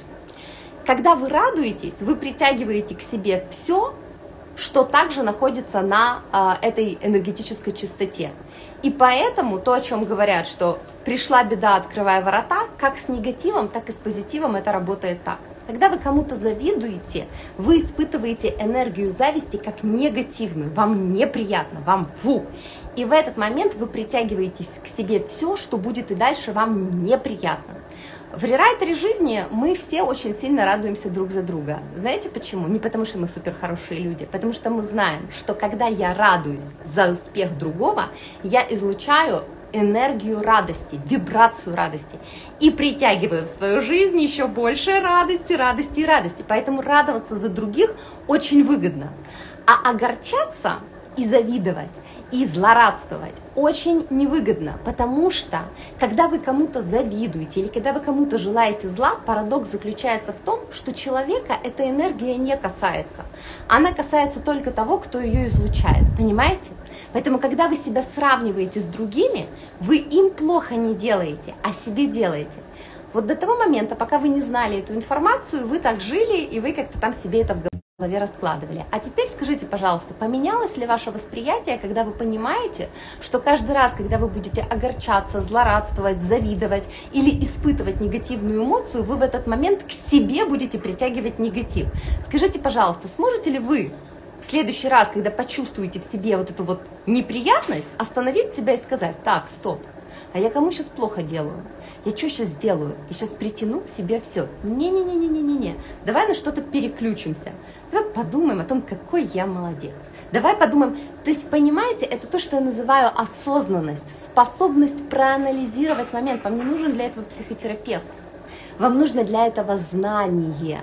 Когда вы радуетесь, вы притягиваете к себе все, что также находится на э, этой энергетической частоте. И поэтому то, о чем говорят, что пришла беда, открывая ворота, как с негативом, так и с позитивом это работает так. Когда вы кому-то завидуете, вы испытываете энергию зависти как негативную, вам неприятно, вам фу. И в этот момент вы притягиваете к себе все, что будет и дальше вам неприятно. В рерайтере жизни мы все очень сильно радуемся друг за друга. Знаете почему? Не потому что мы супер хорошие люди, потому что мы знаем, что когда я радуюсь за успех другого, я излучаю энергию радости, вибрацию радости и притягиваю в свою жизнь еще больше радости, радости и радости. Поэтому радоваться за других очень выгодно. А огорчаться и завидовать, и злорадствовать очень невыгодно, потому что, когда вы кому-то завидуете или когда вы кому-то желаете зла, парадокс заключается в том, что человека эта энергия не касается. Она касается только того, кто ее излучает, понимаете? Поэтому, когда вы себя сравниваете с другими, вы им плохо не делаете, а себе делаете. Вот до того момента, пока вы не знали эту информацию, вы так жили, и вы как-то там себе это в голове раскладывали. А теперь скажите, пожалуйста, поменялось ли ваше восприятие, когда вы понимаете, что каждый раз, когда вы будете огорчаться, злорадствовать, завидовать или испытывать негативную эмоцию, вы в этот момент к себе будете притягивать негатив? Скажите, пожалуйста, сможете ли вы в следующий раз, когда почувствуете в себе вот эту вот неприятность, остановить себя и сказать: так, стоп, а я кому сейчас плохо делаю? Я что сейчас сделаю? Я сейчас притяну к себе все. Не-не-не-не-не-не. Давай на что-то переключимся. Давай подумаем о том, какой я молодец. Давай подумаем. То есть, понимаете, это то, что я называю осознанность, способность проанализировать момент. Вам не нужен для этого психотерапевт. Вам нужно для этого знание.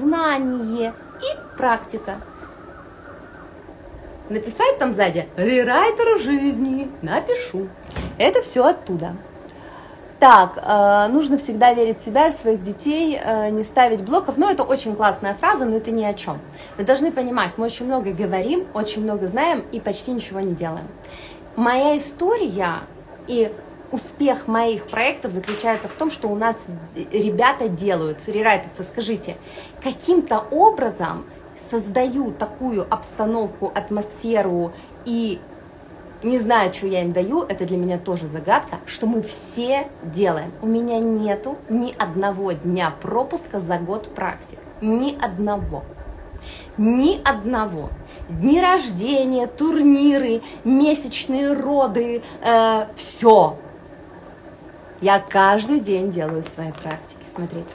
Знание и практика. Написать там сзади «Рерайтер жизни». Напишу. Это все оттуда. Так, э, нужно всегда верить в себя и в своих детей, э, не ставить блоков. Ну, это очень классная фраза, но это ни о чем. Вы должны понимать, мы очень много говорим, очень много знаем и почти ничего не делаем. Моя история и успех моих проектов заключается в том, что у нас ребята делают, рерайтовцы, скажите, каким-то образом создаю такую обстановку, атмосферу и не знаю, что я им даю, это для меня тоже загадка, что мы все делаем. У меня нету ни одного дня пропуска за год практик. Ни одного. Ни одного. Дни рождения, турниры, месячные роды, э, все. Я каждый день делаю свои практики. Смотрите.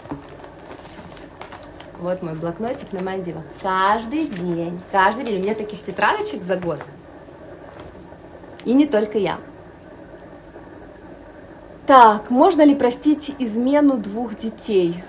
Сейчас. Вот мой блокнотик на Мальдивах. Каждый день, каждый день. У меня таких тетрадочек за год. И не только я. Так, можно ли простить измену двух детей?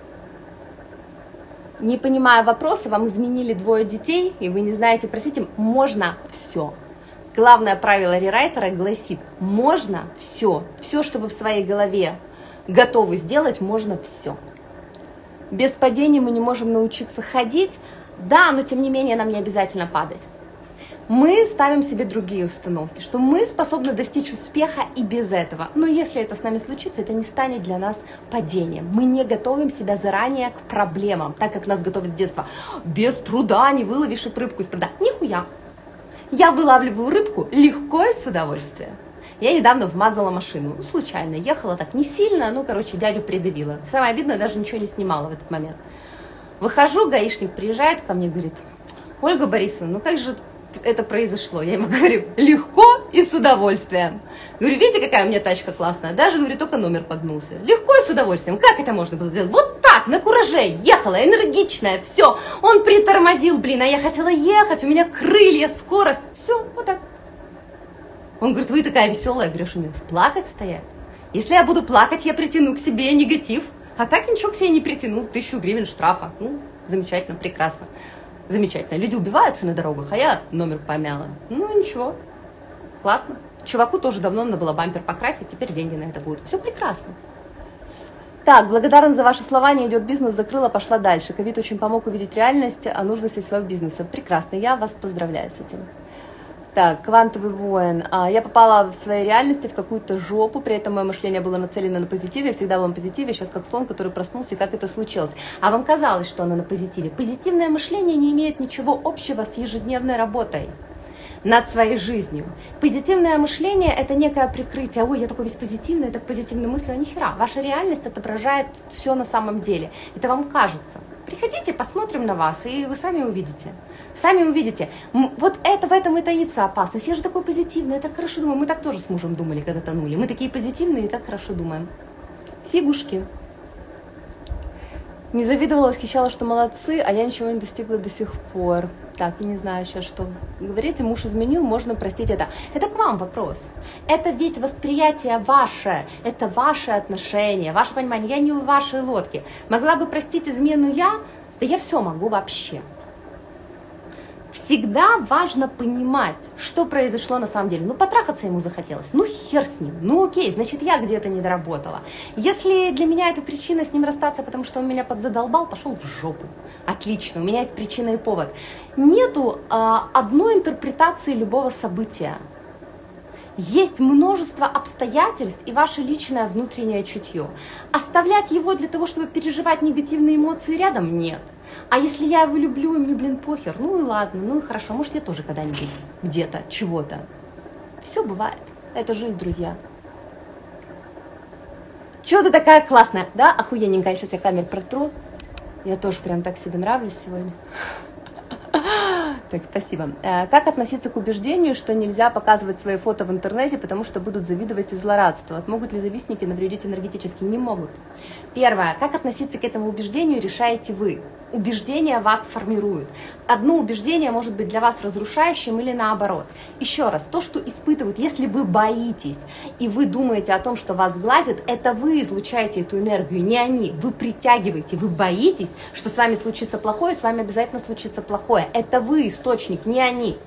Не понимая вопроса, вам изменили двое детей, и вы не знаете простить им, можно все. Главное правило рерайтера гласит, можно все. Все, что вы в своей голове готовы сделать, можно все. Без падений мы не можем научиться ходить, да, но тем не менее нам не обязательно падать. Мы ставим себе другие установки, что мы способны достичь успеха и без этого. Но если это с нами случится, это не станет для нас падением. Мы не готовим себя заранее к проблемам, так как нас готовят с детства. Без труда не выловишь и рыбку из пруда. Нихуя. Я вылавливаю рыбку легко и с удовольствием. Я недавно вмазала машину, ну, случайно, ехала так не сильно, ну, короче, дядю придавила. Самое обидное, даже ничего не снимала в этот момент. Выхожу, гаишник приезжает ко мне, говорит: Ольга Борисовна, ну как же это произошло? Я ему говорю: легко и с удовольствием. Говорю: видите, какая у меня тачка классная? Даже, говорю, только номер поднулся. Легко и с удовольствием. Как это можно было сделать? Вот так, на кураже, ехала, энергичная, все. Он притормозил, блин, а я хотела ехать, у меня крылья, скорость. Все, вот так. Он говорит: вы такая веселая. Я говорю: что мне плакать стоять? Если я буду плакать, я притяну к себе негатив. А так ничего к себе не притяну. Тысячу гривен штрафа. Ну, замечательно, прекрасно. Замечательно. Люди убиваются на дорогах, а я номер помяла. Ну, ничего. Классно. Чуваку тоже давно надо было бампер покрасить, теперь деньги на это будут. Все прекрасно. Так, благодарен за ваши слова, не идет бизнес, закрыла, пошла дальше. Ковид очень помог увидеть реальность о нужности своего бизнеса. Прекрасно, я вас поздравляю с этим. Так, квантовый воин. А, я попала в своей реальности в какую-то жопу, при этом мое мышление было нацелено на позитиве, я всегда была на позитиве, сейчас как слон, который проснулся, и как это случилось. А вам казалось, что оно на позитиве? Позитивное мышление не имеет ничего общего с ежедневной работой над своей жизнью. Позитивное мышление – это некое прикрытие. Ой, я такой весь позитивный, я так позитивно мыслю, а нихера. Ваша реальность отображает все на самом деле. Это вам кажется. Приходите, посмотрим на вас, и вы сами увидите. Сами увидите. Вот это в этом и таится опасность. Я же такой позитивный, я так хорошо думаю. Мы так тоже с мужем думали, когда тонули. Мы такие позитивные и так хорошо думаем. Фигушки. Не завидовала, восхищала, что молодцы, а я ничего не достигла до сих пор. Так, я не знаю сейчас, что говорите, муж изменил, можно простить это. Это к вам вопрос. Это ведь восприятие ваше, это ваши отношения, ваше понимание. Я не в вашей лодке. Могла бы простить измену я, да я все могу вообще. Всегда важно понимать, что произошло на самом деле. Ну, потрахаться ему захотелось, ну хер с ним, ну окей, значит я где-то не доработала. Если для меня это причина с ним расстаться, потому что он меня подзадолбал, пошел в жопу. Отлично, у меня есть причина и повод. Нету а, одной интерпретации любого события. Есть множество обстоятельств и ваше личное внутреннее чутье. Оставлять его для того, чтобы переживать негативные эмоции рядом, нет. А если я его люблю, и мне, блин, похер, ну и ладно, ну и хорошо, может я тоже когда-нибудь где-то, чего-то. Все бывает, это жизнь, друзья. Чего ты такая классная, да, охуенненькая, сейчас я камеру протру. Я тоже прям так себе нравлюсь сегодня. Так, спасибо. Как относиться к убеждению, что нельзя показывать свои фото в интернете, потому что будут завидовать и злорадствовать? Могут ли завистники навредить энергетически? Не могут. Первое. Как относиться к этому убеждению, решаете вы. Убеждения вас формируют. Одно убеждение может быть для вас разрушающим или наоборот. Еще раз, то, что испытывают, если вы боитесь и вы думаете о том, что вас глазят, это вы излучаете эту энергию, не они. Вы притягиваете, вы боитесь, что с вами случится плохое, с вами обязательно случится плохое. Это вы источник, не они.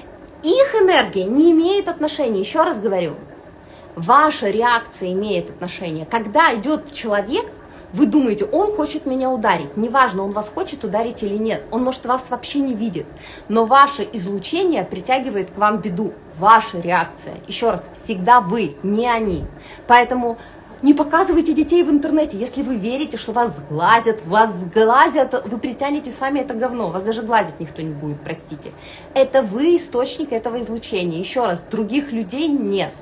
Их энергия не имеет отношения, еще раз говорю, ваша реакция имеет отношение. Когда идет человек, вы думаете, он хочет меня ударить. Неважно, он вас хочет ударить или нет. Он, может, вас вообще не видит. Но ваше излучение притягивает к вам беду. Ваша реакция. Еще раз, всегда вы, не они. Поэтому не показывайте детей в интернете. Если вы верите, что вас глазят, вас глазят, вы притянете сами это говно. Вас даже глазить никто не будет, простите. Это вы источник этого излучения. Еще раз, других людей нет.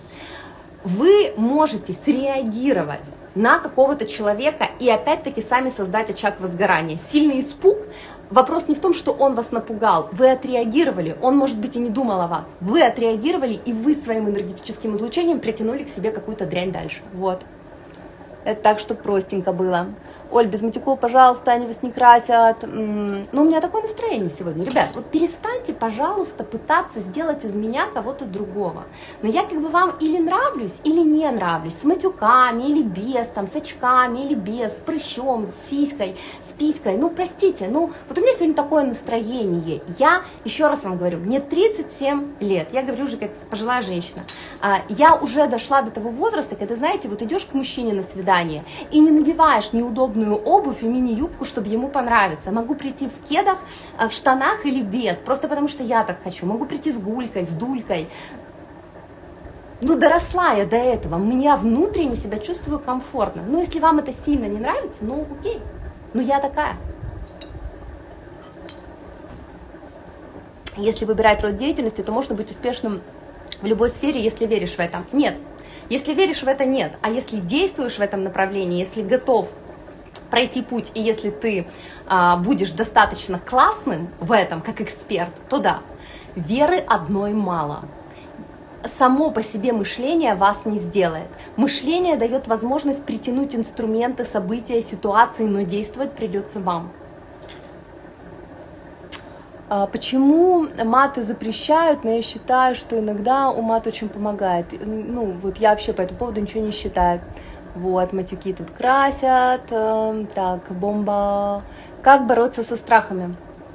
Вы можете среагировать на какого-то человека и опять-таки сами создать очаг возгорания. Сильный испуг. Вопрос не в том, что он вас напугал. Вы отреагировали, он, может быть, и не думал о вас. Вы отреагировали, и вы своим энергетическим излучением притянули к себе какую-то дрянь дальше. Вот. Это так, что простенько было. Оль, без матюков, пожалуйста, они вас не красят. Ну, у меня такое настроение сегодня. Ребят, вот перестаньте, пожалуйста, пытаться сделать из меня кого-то другого. Но я как бы вам или нравлюсь, или не нравлюсь. С матюками, или без, там, с очками, или без, с прыщом, с сиськой, с писькой. Ну, простите, ну, вот у меня сегодня такое настроение. Я, еще раз вам говорю, мне тридцать семь лет. Я говорю уже как пожилая женщина. Я уже дошла до того возраста, когда, знаете, вот идешь к мужчине на свидание и не надеваешь неудобную обувь и мини-юбку, чтобы ему понравиться. Могу прийти в кедах, в штанах или без, просто потому что я так хочу. Могу прийти с гулькой, с дулькой. Ну, доросла я до этого, меня внутренне себя чувствую комфортно. Но если вам это сильно не нравится, ну окей, ну я такая. Если выбирать род деятельности, то можно быть успешным в любой сфере, если веришь в это. Нет. Если веришь в это, нет. А если действуешь в этом направлении, если готов пройти путь, и если ты а, будешь достаточно классным в этом, как эксперт, то да, веры одной мало. Само по себе мышление вас не сделает. Мышление дает возможность притянуть инструменты, события, ситуации, но действовать придется вам. Почему маты запрещают, но я считаю, что иногда у мат очень помогает. Ну, вот я вообще по этому поводу ничего не считаю. Вот, матюки тут красят. Так, бомба. Как бороться со страхами?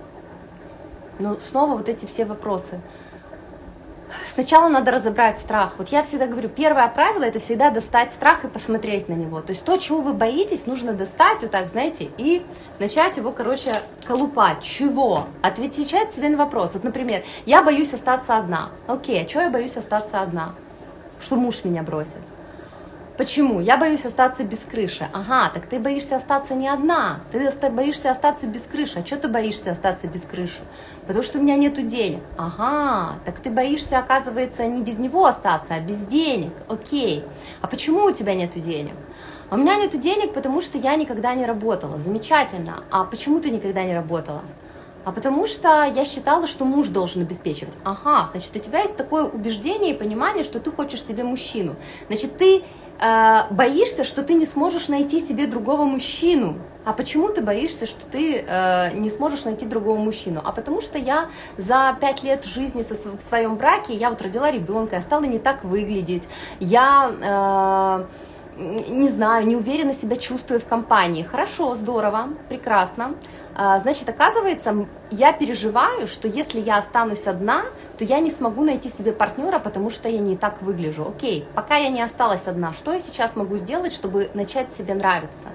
Ну, снова вот эти все вопросы. Сначала надо разобрать страх. Вот я всегда говорю, первое правило — это всегда достать страх и посмотреть на него. То есть то, чего вы боитесь, нужно достать вот так, знаете, и начать его, короче, колупать. Чего? Отвечать себе на вопрос. Вот, например, я боюсь остаться одна. Окей, а чего я боюсь остаться одна? Что муж меня бросит. Почему? Я боюсь остаться без крыши. Ага, так ты боишься остаться не одна, ты боишься остаться без крыши. А что ты боишься остаться без крыши? Потому что у меня нету денег. Ага, так ты боишься, оказывается, не без него остаться, а без денег. Окей. А почему у тебя нету денег? У меня нету денег, потому что я никогда не работала. Замечательно. А почему ты никогда не работала? А потому что я считала, что муж должен обеспечивать. Ага, значит, у тебя есть такое убеждение и понимание, что ты хочешь себе мужчину. Значит, ты боишься, что ты не сможешь найти себе другого мужчину. А почему ты боишься, что ты э, не сможешь найти другого мужчину? А потому что я за пять лет жизни со, в своем браке, я вот родила ребенка, я стала не так выглядеть, я э, не знаю, неуверенно себя чувствую в компании. Хорошо, здорово, прекрасно. Значит, оказывается, я переживаю, что если я останусь одна, то я не смогу найти себе партнера, потому что я не так выгляжу. Окей, пока я не осталась одна, что я сейчас могу сделать, чтобы начать себе нравиться?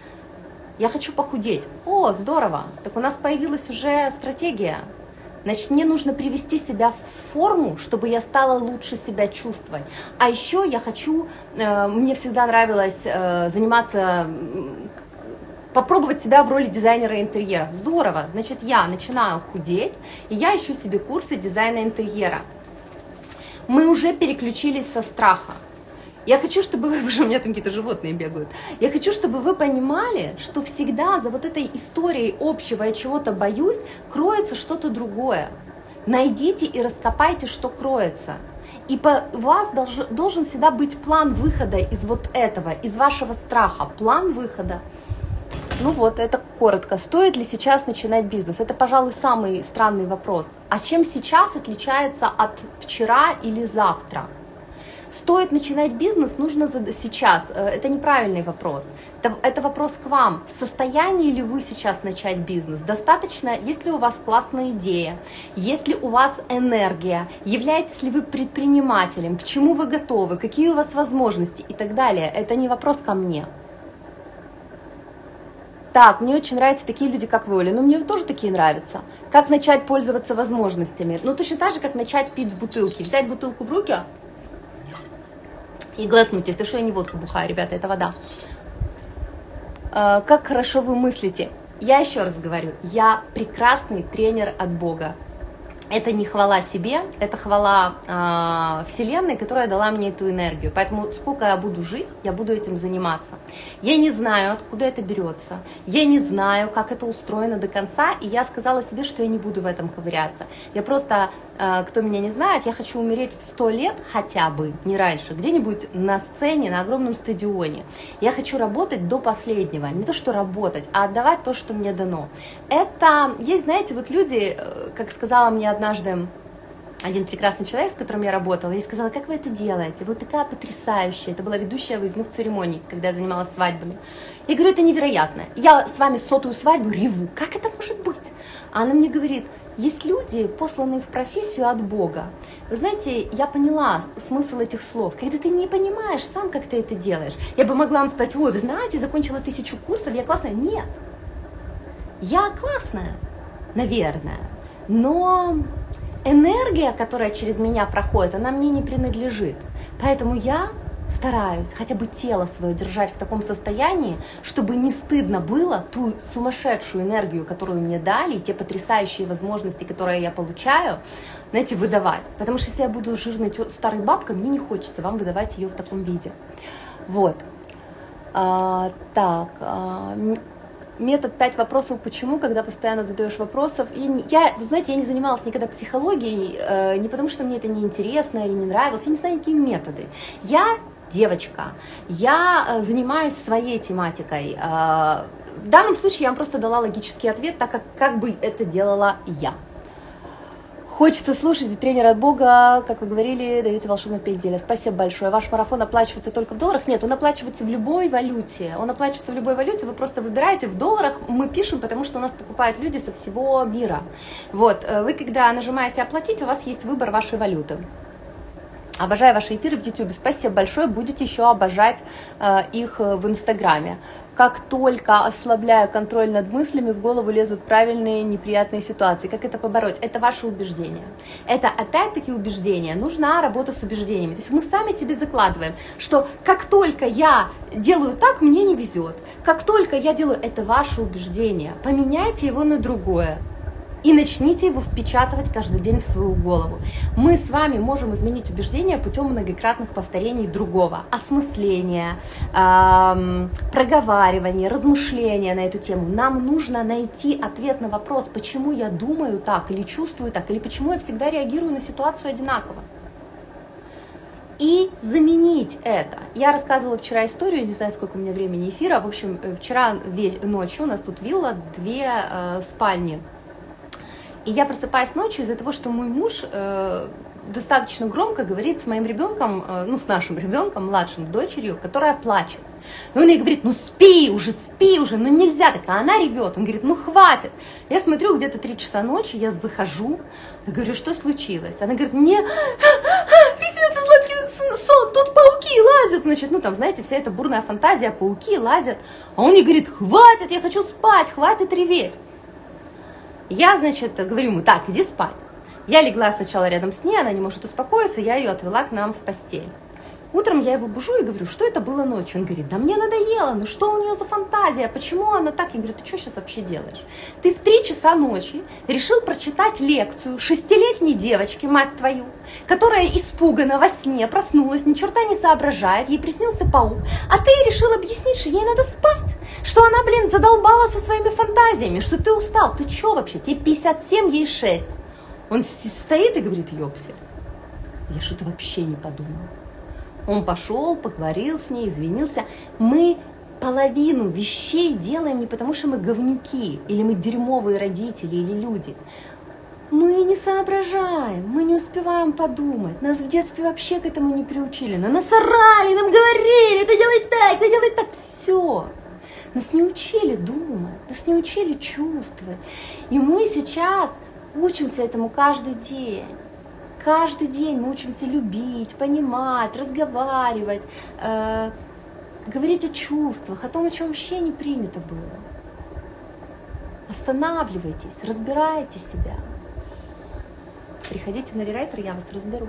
Я хочу похудеть. О, здорово, так у нас появилась уже стратегия. Значит, мне нужно привести себя в форму, чтобы я стала лучше себя чувствовать. А еще я хочу, э, мне всегда нравилось э, заниматься... попробовать себя в роли дизайнера интерьера. Здорово. Значит, я начинаю худеть, и я ищу себе курсы дизайна интерьера. Мы уже переключились со страха. Я хочу, чтобы вы... Уже у меня там какие-то животные бегают. Я хочу, чтобы вы понимали, что всегда за вот этой историей общего «я чего-то боюсь» кроется что-то другое. Найдите и раскопайте, что кроется. И по, у вас долж, должен всегда быть план выхода из вот этого, из вашего страха. План выхода. Ну вот, это коротко. Стоит ли сейчас начинать бизнес? Это, пожалуй, самый странный вопрос. А чем сейчас отличается от вчера или завтра? Стоит начинать бизнес, нужно сейчас. Это неправильный вопрос. Это, это вопрос к вам. В состоянии ли вы сейчас начать бизнес? Достаточно, если у вас классная идея, если у вас энергия, являетесь ли вы предпринимателем, к чему вы готовы, какие у вас возможности и так далее. Это не вопрос ко мне. Так, мне очень нравятся такие люди, как вы, Оля. Ну, мне тоже такие нравятся. Как начать пользоваться возможностями? Ну, точно так же, как начать пить с бутылки. Взять бутылку в руки и глотнуть. Если что, я не водку бухаю, ребята, это вода. А, как хорошо вы мыслите. Я еще раз говорю, я прекрасный тренер от Бога. Это не хвала себе, это хвала э, Вселенной, которая дала мне эту энергию. Поэтому сколько я буду жить, я буду этим заниматься. Я не знаю, откуда это берется, я не знаю, как это устроено до конца, и я сказала себе, что я не буду в этом ковыряться. Я просто, э, кто меня не знает, я хочу умереть в сто лет хотя бы, не раньше, где-нибудь на сцене, на огромном стадионе. Я хочу работать до последнего, не то что работать, а отдавать то, что мне дано. Это, есть, знаете, вот люди, как сказала мне однажды один прекрасный человек, с которым я работала, я сказала, как вы это делаете? Вы такая потрясающая. Это была ведущая выездных церемоний, когда я занималась свадьбами. Я говорю, это невероятно. Я с вами сотую свадьбу реву. Как это может быть? А она мне говорит, есть люди, посланные в профессию от Бога. Вы знаете, я поняла смысл этих слов. Когда ты не понимаешь сам, как ты это делаешь. Я бы могла вам сказать, ой, вы знаете, закончила тысячу курсов, я классная. Нет. Я классная, наверное. Но энергия, которая через меня проходит, она мне не принадлежит. Поэтому я стараюсь хотя бы тело свое держать в таком состоянии, чтобы не стыдно было ту сумасшедшую энергию, которую мне дали, и те потрясающие возможности, которые я получаю, знаете, выдавать. Потому что если я буду жирной старой бабкой, мне не хочется вам выдавать ее в таком виде. Вот. А, так... А, метод пять вопросов почему, когда постоянно задаешь вопросов. И я, вы знаете, я не занималась никогда психологией, э, не потому что мне это не интересно или не нравилось, я не знаю, какие методы. Я девочка, я э, занимаюсь своей тематикой. Э, в данном случае я вам просто дала логический ответ, так как, как бы это делала я. Хочется слушать тренера от Бога, как вы говорили, даете волшебное пять недель. Спасибо большое. Ваш марафон оплачивается только в долларах? Нет, он оплачивается в любой валюте. Он оплачивается в любой валюте, вы просто выбираете. В долларах мы пишем, потому что у нас покупают люди со всего мира. Вот, вы когда нажимаете «Оплатить», у вас есть выбор вашей валюты. Обожаю ваши эфиры в YouTube. Спасибо большое. Будете еще обожать э, их в Инстаграме. Как только ослабляю контроль над мыслями, в голову лезут правильные неприятные ситуации. Как это побороть? Это ваше убеждение. Это опять-таки убеждение. Нужна работа с убеждениями. То есть мы сами себе закладываем, что как только я делаю так, мне не везет. Как только я делаю, это ваше убеждение. Поменяйте его на другое. И начните его впечатывать каждый день в свою голову. Мы с вами можем изменить убеждения путем многократных повторений другого, осмысления, эм, проговаривания, размышления на эту тему. Нам нужно найти ответ на вопрос, почему я думаю так или чувствую так, или почему я всегда реагирую на ситуацию одинаково. И заменить это. Я рассказывала вчера историю, не знаю, сколько у меня времени эфира. В общем, вчера ночью у нас тут вилла, две э, спальни. И я просыпаюсь ночью из-за того, что мой муж э, достаточно громко говорит с моим ребенком, э, ну, с нашим ребенком, младшим дочерью, которая плачет. И он ей говорит: ну спи уже, спи уже, ну нельзя так, а она ревет. Он говорит: ну хватит. Я смотрю, где-то три часа ночи, я выхожу, я говорю: что случилось? Она говорит: мне приснился сладкий сон, тут пауки лазят, значит, ну там, знаете, вся эта бурная фантазия, пауки лазят. А он ей говорит: хватит, я хочу спать, хватит реветь. Я, значит, говорю ему: так, иди спать. Я легла сначала рядом с ней, она не может успокоиться, я ее отвела к нам в постель. Утром я его бужу и говорю: что это было ночью? Он говорит: да мне надоело, ну что у нее за фантазия, почему она так? Я говорю: ты что сейчас вообще делаешь? Ты в три часа ночи решил прочитать лекцию шестилетней девочке, мать твою, которая испугана во сне, проснулась, ни черта не соображает, ей приснился паук, а ты решил объяснить, что ей надо спать, что она, блин, задолбала со своими фантазиями, что ты устал. Ты что вообще? Тебе пятьдесят семь, ей шесть. Он стоит и говорит: ёпсель. Я что-то вообще не подумала. Он пошел, поговорил с ней, извинился. Мы половину вещей делаем не потому, что мы говнюки, или мы дерьмовые родители, или люди. Мы не соображаем, мы не успеваем подумать. Нас в детстве вообще к этому не приучили. На нас орали, нам говорили: ты делай так, ты делай так, все. Нас не учили думать, нас не учили чувствовать. И мы сейчас учимся этому каждый день. Каждый день мы учимся любить, понимать, разговаривать, э, говорить о чувствах, о том, о чем вообще не принято было. Останавливайтесь, разбирайте себя. Приходите на рерайтер, я вас разберу.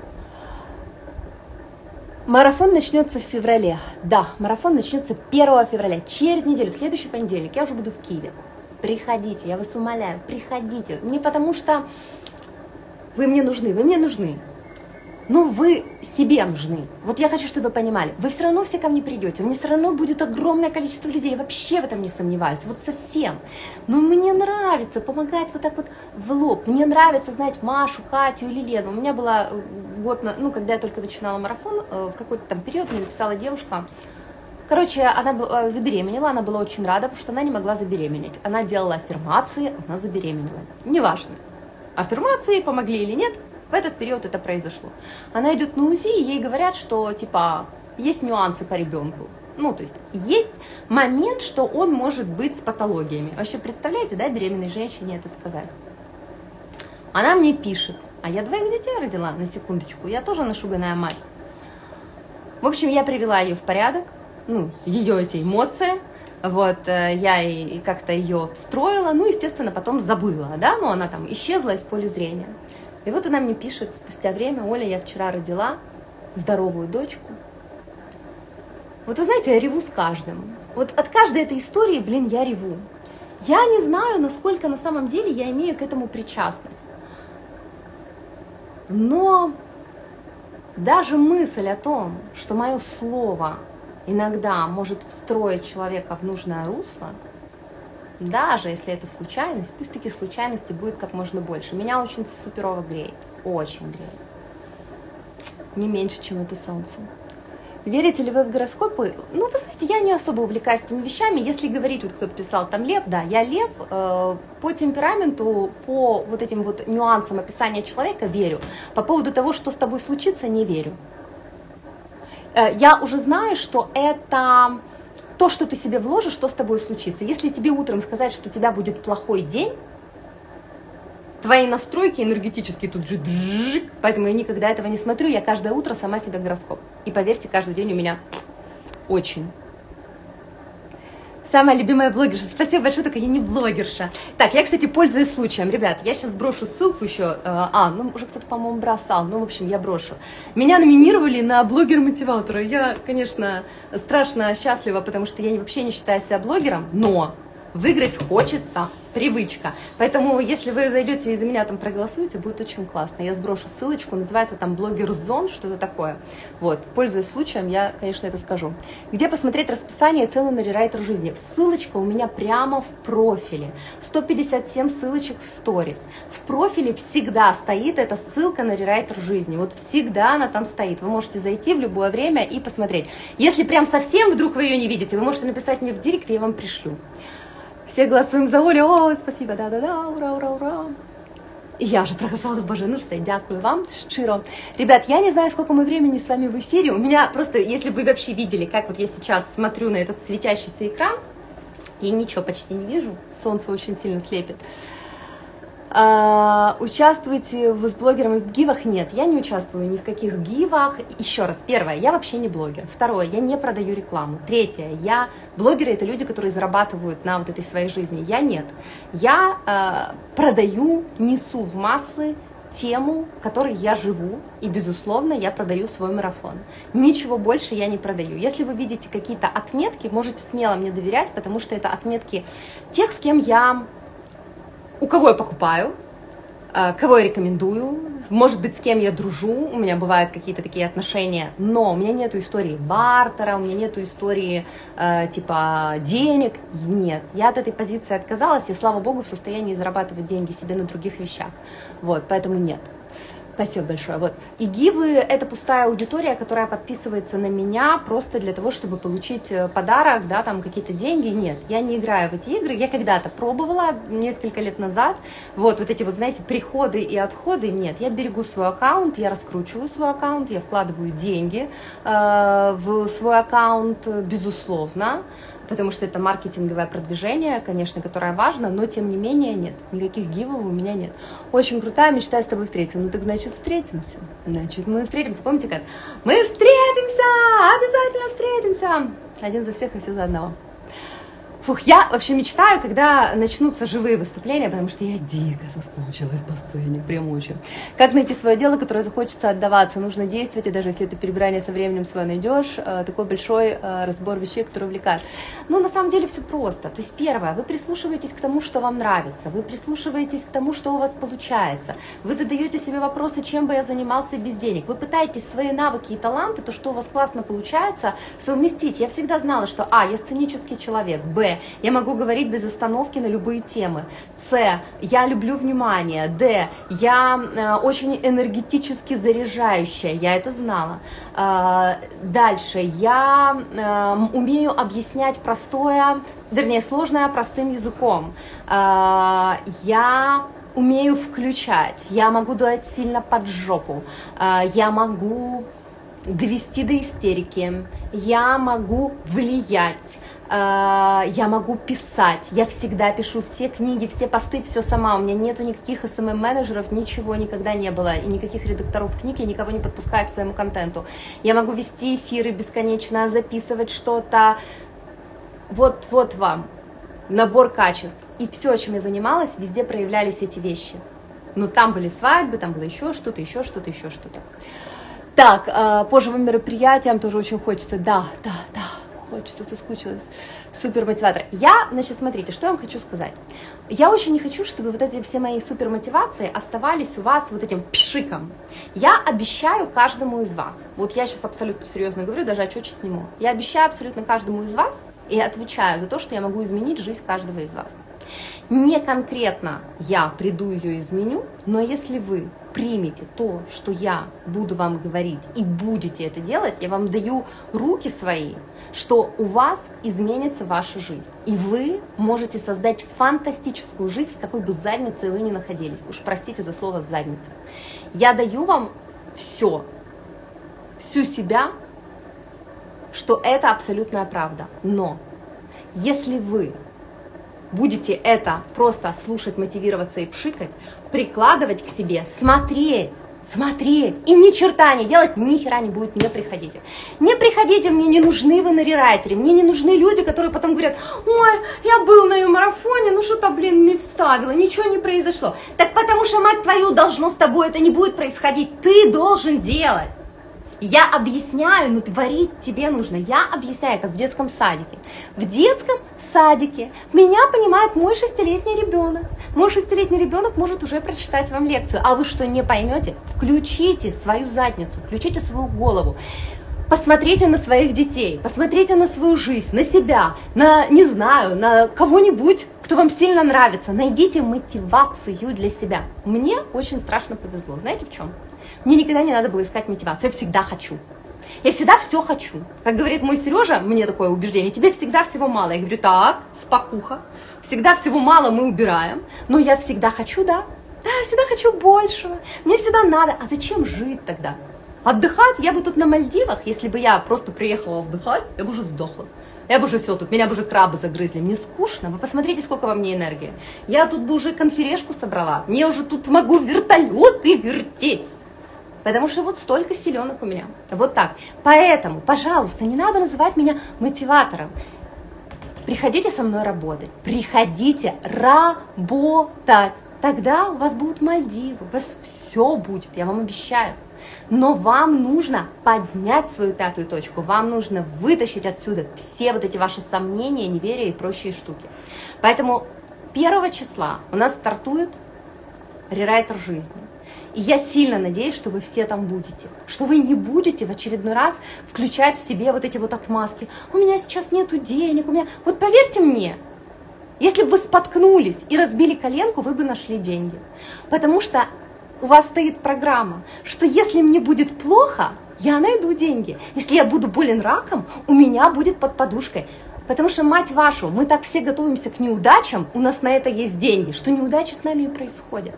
Марафон начнется в феврале. Да, марафон начнется первого февраля, через неделю, в следующий понедельник. Я уже буду в Киеве. Приходите, я вас умоляю, приходите. Не потому что вы мне нужны, вы мне нужны. Но вы себе нужны. Вот я хочу, чтобы вы понимали. Вы все равно все ко мне придете. У меня все равно будет огромное количество людей. Я вообще в этом не сомневаюсь. Вот совсем. Но мне нравится помогать вот так вот в лоб. Мне нравится знать Машу, Катю или Лену. У меня была год, ну, когда я только начинала марафон, в какой-то там период мне написала девушка. Короче, она забеременела, она была очень рада, потому что она не могла забеременеть. Она делала аффирмации, она забеременела. Неважно. Аффирмации помогли или нет, в этот период это произошло. Она идет на УЗИ, и ей говорят, что типа есть нюансы по ребенку. Ну, то есть есть момент, что он может быть с патологиями. Вообще, представляете, да, беременной женщине это сказать? Она мне пишет: а я двоих детей родила, на секундочку, я тоже нашуганная мать. В общем, я привела ее в порядок, ну, ее эти эмоции. Вот, я и как-то ее встроила, ну, естественно, потом забыла, да, но она там исчезла из поля зрения. И вот она мне пишет спустя время: Оля, я вчера родила здоровую дочку. Вот вы знаете, я реву с каждым. Вот от каждой этой истории, блин, я реву. Я не знаю, насколько на самом деле я имею к этому причастность. Но даже мысль о том, что мое слово иногда может встроить человека в нужное русло, даже если это случайность, пусть таких случайностей будет как можно больше. Меня очень суперово греет, очень греет. Не меньше, чем это солнце. Верите ли вы в гороскопы? Ну, вы знаете, я не особо увлекаюсь этими вещами. Если говорить, вот кто-то писал, там лев, да, я лев, э, по темпераменту, по вот этим вот нюансам описания человека верю. По поводу того, что с тобой случится, не верю. Э, я уже знаю, что это то, что ты себе вложишь, что с тобой случится. Если тебе утром сказать, что у тебя будет плохой день, твои настройки энергетические тут же, джик, поэтому я никогда этого не смотрю, я каждое утро сама себе гороскоп. И поверьте, каждый день у меня очень. Самая любимая блогерша. Спасибо большое, только я не блогерша. Так, я, кстати, пользуюсь случаем. Ребят, я сейчас брошу ссылку еще. А, ну, уже кто-то, по-моему, бросал. Ну, в общем, я брошу. Меня номинировали на блогер-мотиватора. Я, конечно, страшно счастлива, потому что я вообще не считаю себя блогером, но выиграть хочется. Привычка. Поэтому, если вы зайдете и за меня там проголосуете, будет очень классно. Я сброшу ссылочку, называется там Блогер Зон, что-то такое. Вот, пользуясь случаем, я, конечно, это скажу. Где посмотреть расписание и цену на рерайтер жизни? Ссылочка у меня прямо в профиле. сто пятьдесят семь ссылочек в сторис. В профиле всегда стоит эта ссылка на рерайтер жизни. Вот всегда она там стоит. Вы можете зайти в любое время и посмотреть. Если прям совсем вдруг вы ее не видите, вы можете написать мне в директ, и я вам пришлю. Все голосуем за Олю. О, спасибо, да-да-да, ура, ура, ура. И я же проголосовала, боже, ну что, дякую вам, щиро. Ребят, я не знаю, сколько мы времени с вами в эфире. У меня просто, если бы вы вообще видели, как вот я сейчас смотрю на этот светящийся экран, я ничего почти не вижу, солнце очень сильно слепит. Uh, участвуете вы с блогерами в гивах? Нет, я не участвую ни в каких гивах. Еще раз, первое, я вообще не блогер. Второе, я не продаю рекламу. Третье, я блогеры — это люди, которые зарабатывают на вот этой своей жизни. Я нет. Я uh, продаю, несу в массы тему, которой я живу, и, безусловно, я продаю свой марафон. Ничего больше я не продаю. Если вы видите какие-то отметки, можете смело мне доверять, потому что это отметки тех, с кем я... У кого я покупаю, кого я рекомендую, может быть, с кем я дружу, у меня бывают какие-то такие отношения, но у меня нету истории бартера, у меня нету истории э, типа денег, нет. Я от этой позиции отказалась, и, слава богу, в состоянии зарабатывать деньги себе на других вещах, вот, поэтому нет. Спасибо большое. Вот. И гивы — это пустая аудитория, которая подписывается на меня просто для того, чтобы получить подарок, да, там какие-то деньги. Нет, я не играю в эти игры. Я когда-то пробовала несколько лет назад. Вот, вот эти вот, знаете, приходы и отходы. Нет, я берегу свой аккаунт, я раскручиваю свой аккаунт, я вкладываю деньги э, в свой аккаунт, безусловно. Потому что это маркетинговое продвижение, конечно, которое важно, но тем не менее нет, никаких гивов у меня нет. Очень крутая, мечтаю с тобой встретиться. Ну так значит встретимся. Значит мы встретимся. Помните как? Мы встретимся! Обязательно встретимся! Один за всех и все за одного. Фух, я вообще мечтаю, когда начнутся живые выступления, потому что я дико соскучилась по сцене, прям очень. Как найти свое дело, которое захочется отдаваться? Нужно действовать, и даже если это перебирание со временем свое найдешь, такой большой разбор вещей, которые увлекают. Ну, на самом деле все просто. То есть, первое, вы прислушиваетесь к тому, что вам нравится, вы прислушиваетесь к тому, что у вас получается, вы задаете себе вопросы, чем бы я занимался без денег, вы пытаетесь свои навыки и таланты, то, что у вас классно получается, совместить. Я всегда знала, что а, я сценический человек, б, я могу говорить без остановки на любые темы. С. Я люблю внимание. Д. Я э, очень энергетически заряжающая. Я это знала. Э, дальше. Я э, умею объяснять простое, вернее, сложное простым языком. Э, я умею включать. Я могу дать сильно под жопу. Э, я могу довести до истерики. Я могу влиять. Я могу писать, я всегда пишу все книги, все посты, все сама, у меня нету никаких эс эм эм-менеджеров, ничего никогда не было, и никаких редакторов книг, я никого не подпускаю к своему контенту. Я могу вести эфиры бесконечно, записывать что-то, вот, вот вам набор качеств. И все, чем я занималась, везде проявлялись эти вещи. Ну, там были свадьбы, там было еще что-то, еще что-то, еще что-то. Так, по живым мероприятиям тоже очень хочется, да, да, да. Хочется, соскучилась. Супер мотиватор. Я, значит, смотрите, что я вам хочу сказать. Я очень не хочу, чтобы вот эти все мои супер мотивации оставались у вас вот этим пшиком. Я обещаю каждому из вас, вот я сейчас абсолютно серьезно говорю, даже отчетче сниму, я обещаю абсолютно каждому из вас и отвечаю за то, что я могу изменить жизнь каждого из вас. Не конкретно я приду ее изменю, но если вы примете то, что я буду вам говорить, и будете это делать, я вам даю руки свои, что у вас изменится ваша жизнь. И вы можете создать фантастическую жизнь, какой бы задницей вы ни находились. Уж простите за слово «задница». Я даю вам все, всю себя, что это абсолютная правда. Но если вы будете это просто слушать, мотивироваться и пшикать, прикладывать к себе, смотреть, смотреть, и ни черта не делать, ни хера не будет, не приходите. Не приходите, мне не нужны вы на рерайтере, мне не нужны люди, которые потом говорят: ой, я был на ее марафоне, ну что-то, блин, не вставила, ничего не произошло. Так потому что, мать твою, должно с тобой это не будет происходить, ты должен делать. Я объясняю, но говорить тебе нужно. Я объясняю, как в детском садике. В детском садике меня понимает мой шестилетний ребенок. Мой шестилетний ребенок может уже прочитать вам лекцию. А вы что, не поймете? Включите свою задницу, включите свою голову. Посмотрите на своих детей, посмотрите на свою жизнь, на себя, на, не знаю, на кого-нибудь, кто вам сильно нравится. Найдите мотивацию для себя. Мне очень страшно повезло. Знаете в чем? Мне никогда не надо было искать мотивацию, я всегда хочу. Я всегда все хочу. Как говорит мой Сережа, мне такое убеждение: тебе всегда всего мало. Я говорю: так, спокуха, всегда всего мало мы убираем, но я всегда хочу, да, да, я всегда хочу большего, мне всегда надо. А зачем жить тогда? Отдыхать? Я бы тут на Мальдивах, если бы я просто приехала отдыхать, я бы уже сдохла. Я бы уже все тут, меня бы уже крабы загрызли. Мне скучно, вы посмотрите, сколько во мне энергии. Я тут бы уже конферешку собрала, мне уже тут могу вертолеты вертеть. Потому что вот столько силенок у меня. Вот так. Поэтому, пожалуйста, не надо называть меня мотиватором. Приходите со мной работать. Приходите работать. Тогда у вас будут Мальдивы, у вас все будет, я вам обещаю. Но вам нужно поднять свою пятую точку, вам нужно вытащить отсюда все вот эти ваши сомнения, неверия и прочие штуки. Поэтому первого числа у нас стартует рерайтер жизни. И я сильно надеюсь, что вы все там будете, что вы не будете в очередной раз включать в себе вот эти вот отмазки. У меня сейчас нету денег, у меня... Вот поверьте мне, если бы вы споткнулись и разбили коленку, вы бы нашли деньги. Потому что у вас стоит программа, что если мне будет плохо, я найду деньги. Если я буду болен раком, у меня будет под подушкой. Потому что, мать вашу, мы так все готовимся к неудачам, у нас на это есть деньги, что неудачи с нами и происходят.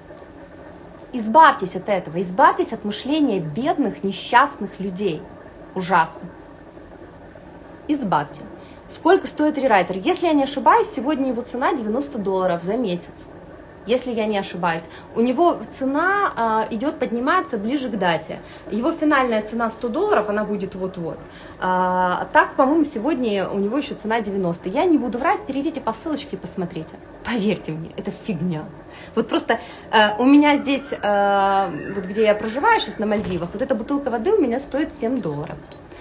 Избавьтесь от этого, избавьтесь от мышления бедных, несчастных людей. Ужасно. Избавьте. Сколько стоит рерайтер? Если я не ошибаюсь, сегодня его цена девяносто долларов за месяц. Если я не ошибаюсь. У него цена э, идет, поднимается ближе к дате. Его финальная цена сто долларов, она будет вот-вот. А так, по-моему, сегодня у него еще цена девяносто. Я не буду врать, перейдите по ссылочке и посмотрите. Поверьте мне, это фигня. Вот просто э, у меня здесь, э, вот где я проживаю сейчас на Мальдивах, вот эта бутылка воды у меня стоит семь долларов.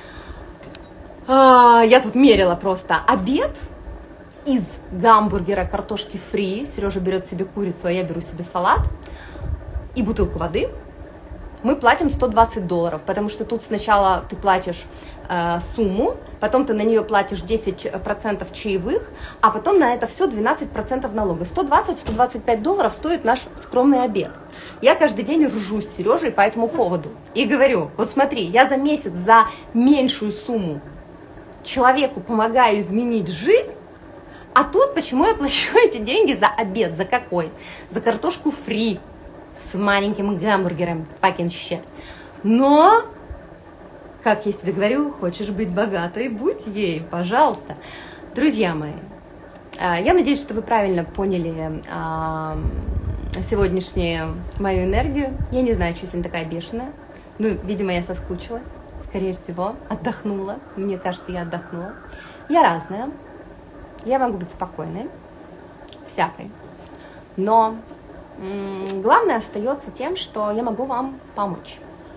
А, я тут мерила просто обед из гамбургера, картошки фри. Сережа берет себе курицу, а я беру себе салат и бутылку воды. Мы платим сто двадцать долларов, потому что тут сначала ты платишь э, сумму, потом ты на нее платишь десять процентов чаевых, а потом на это все двенадцать процентов налога. сто двадцать — сто двадцать пять долларов стоит наш скромный обед. Я каждый день ржусь с Сережей по этому поводу и говорю: вот смотри, я за месяц за меньшую сумму человеку помогаю изменить жизнь, а тут почему я плачу эти деньги за обед? За какой? За картошку фри с маленьким гамбургером, fucking shit. Но, как я себе говорю, хочешь быть богатой, будь ей, пожалуйста. Друзья мои, я надеюсь, что вы правильно поняли сегодняшнюю мою энергию. Я не знаю, что сегодня такая бешеная. Ну, видимо, я соскучилась, скорее всего, отдохнула. Мне кажется, я отдохнула. Я разная. Я могу быть спокойной, всякой. Но м- главное остается тем, что я могу вам помочь.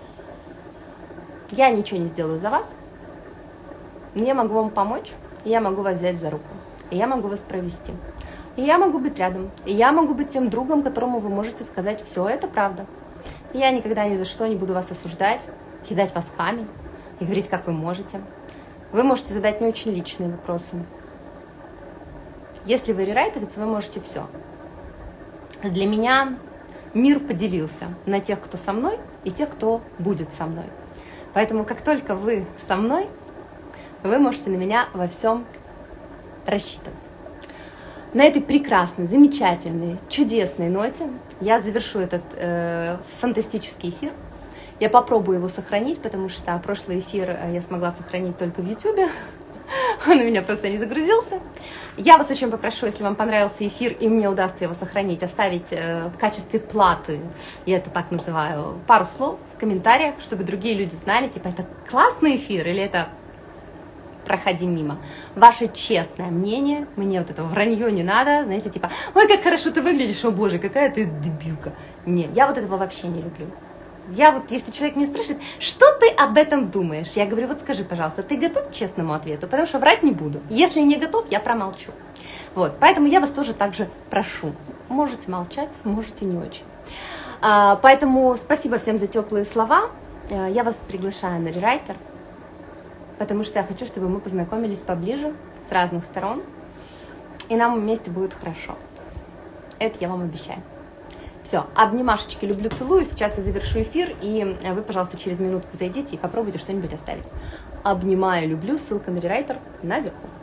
Я ничего не сделаю за вас. Я могу вам помочь, и я могу вас взять за руку. И я могу вас провести. И я могу быть рядом. И я могу быть тем другом, которому вы можете сказать: все, это правда. И я никогда ни за что не буду вас осуждать, кидать вас в камень и говорить, как вы можете. Вы можете задать мне очень личные вопросы. Если вы рерайтовец, вы можете все. Для меня мир поделился на тех, кто со мной, и тех, кто будет со мной. Поэтому как только вы со мной, вы можете на меня во всем рассчитывать. На этой прекрасной, замечательной, чудесной ноте я завершу этот э, фантастический эфир. Я попробую его сохранить, потому что прошлый эфир я смогла сохранить только в ютубе. Он у меня просто не загрузился. Я вас очень попрошу, если вам понравился эфир и мне удастся его сохранить, оставить э, в качестве платы, я это так называю, пару слов в комментариях, чтобы другие люди знали, типа, это классный эфир или это проходи мимо. Ваше честное мнение, мне вот этого вранье не надо, знаете, типа, ой, как хорошо ты выглядишь, о боже, какая ты дебилка. Нет, я вот этого вообще не люблю. Я вот, если человек меня спрашивает, что ты об этом думаешь, я говорю, вот скажи, пожалуйста, ты готов к честному ответу, потому что врать не буду. Если не готов, я промолчу. Вот, поэтому я вас тоже также прошу. Можете молчать, можете не очень. А, поэтому спасибо всем за теплые слова. Я вас приглашаю на рерайтер, потому что я хочу, чтобы мы познакомились поближе, с разных сторон, и нам вместе будет хорошо. Это я вам обещаю. Все, обнимашечки, люблю, целую. Сейчас я завершу эфир, и вы, пожалуйста, через минутку зайдите и попробуйте что-нибудь оставить. Обнимаю, люблю. Ссылка на рерайтер наверху.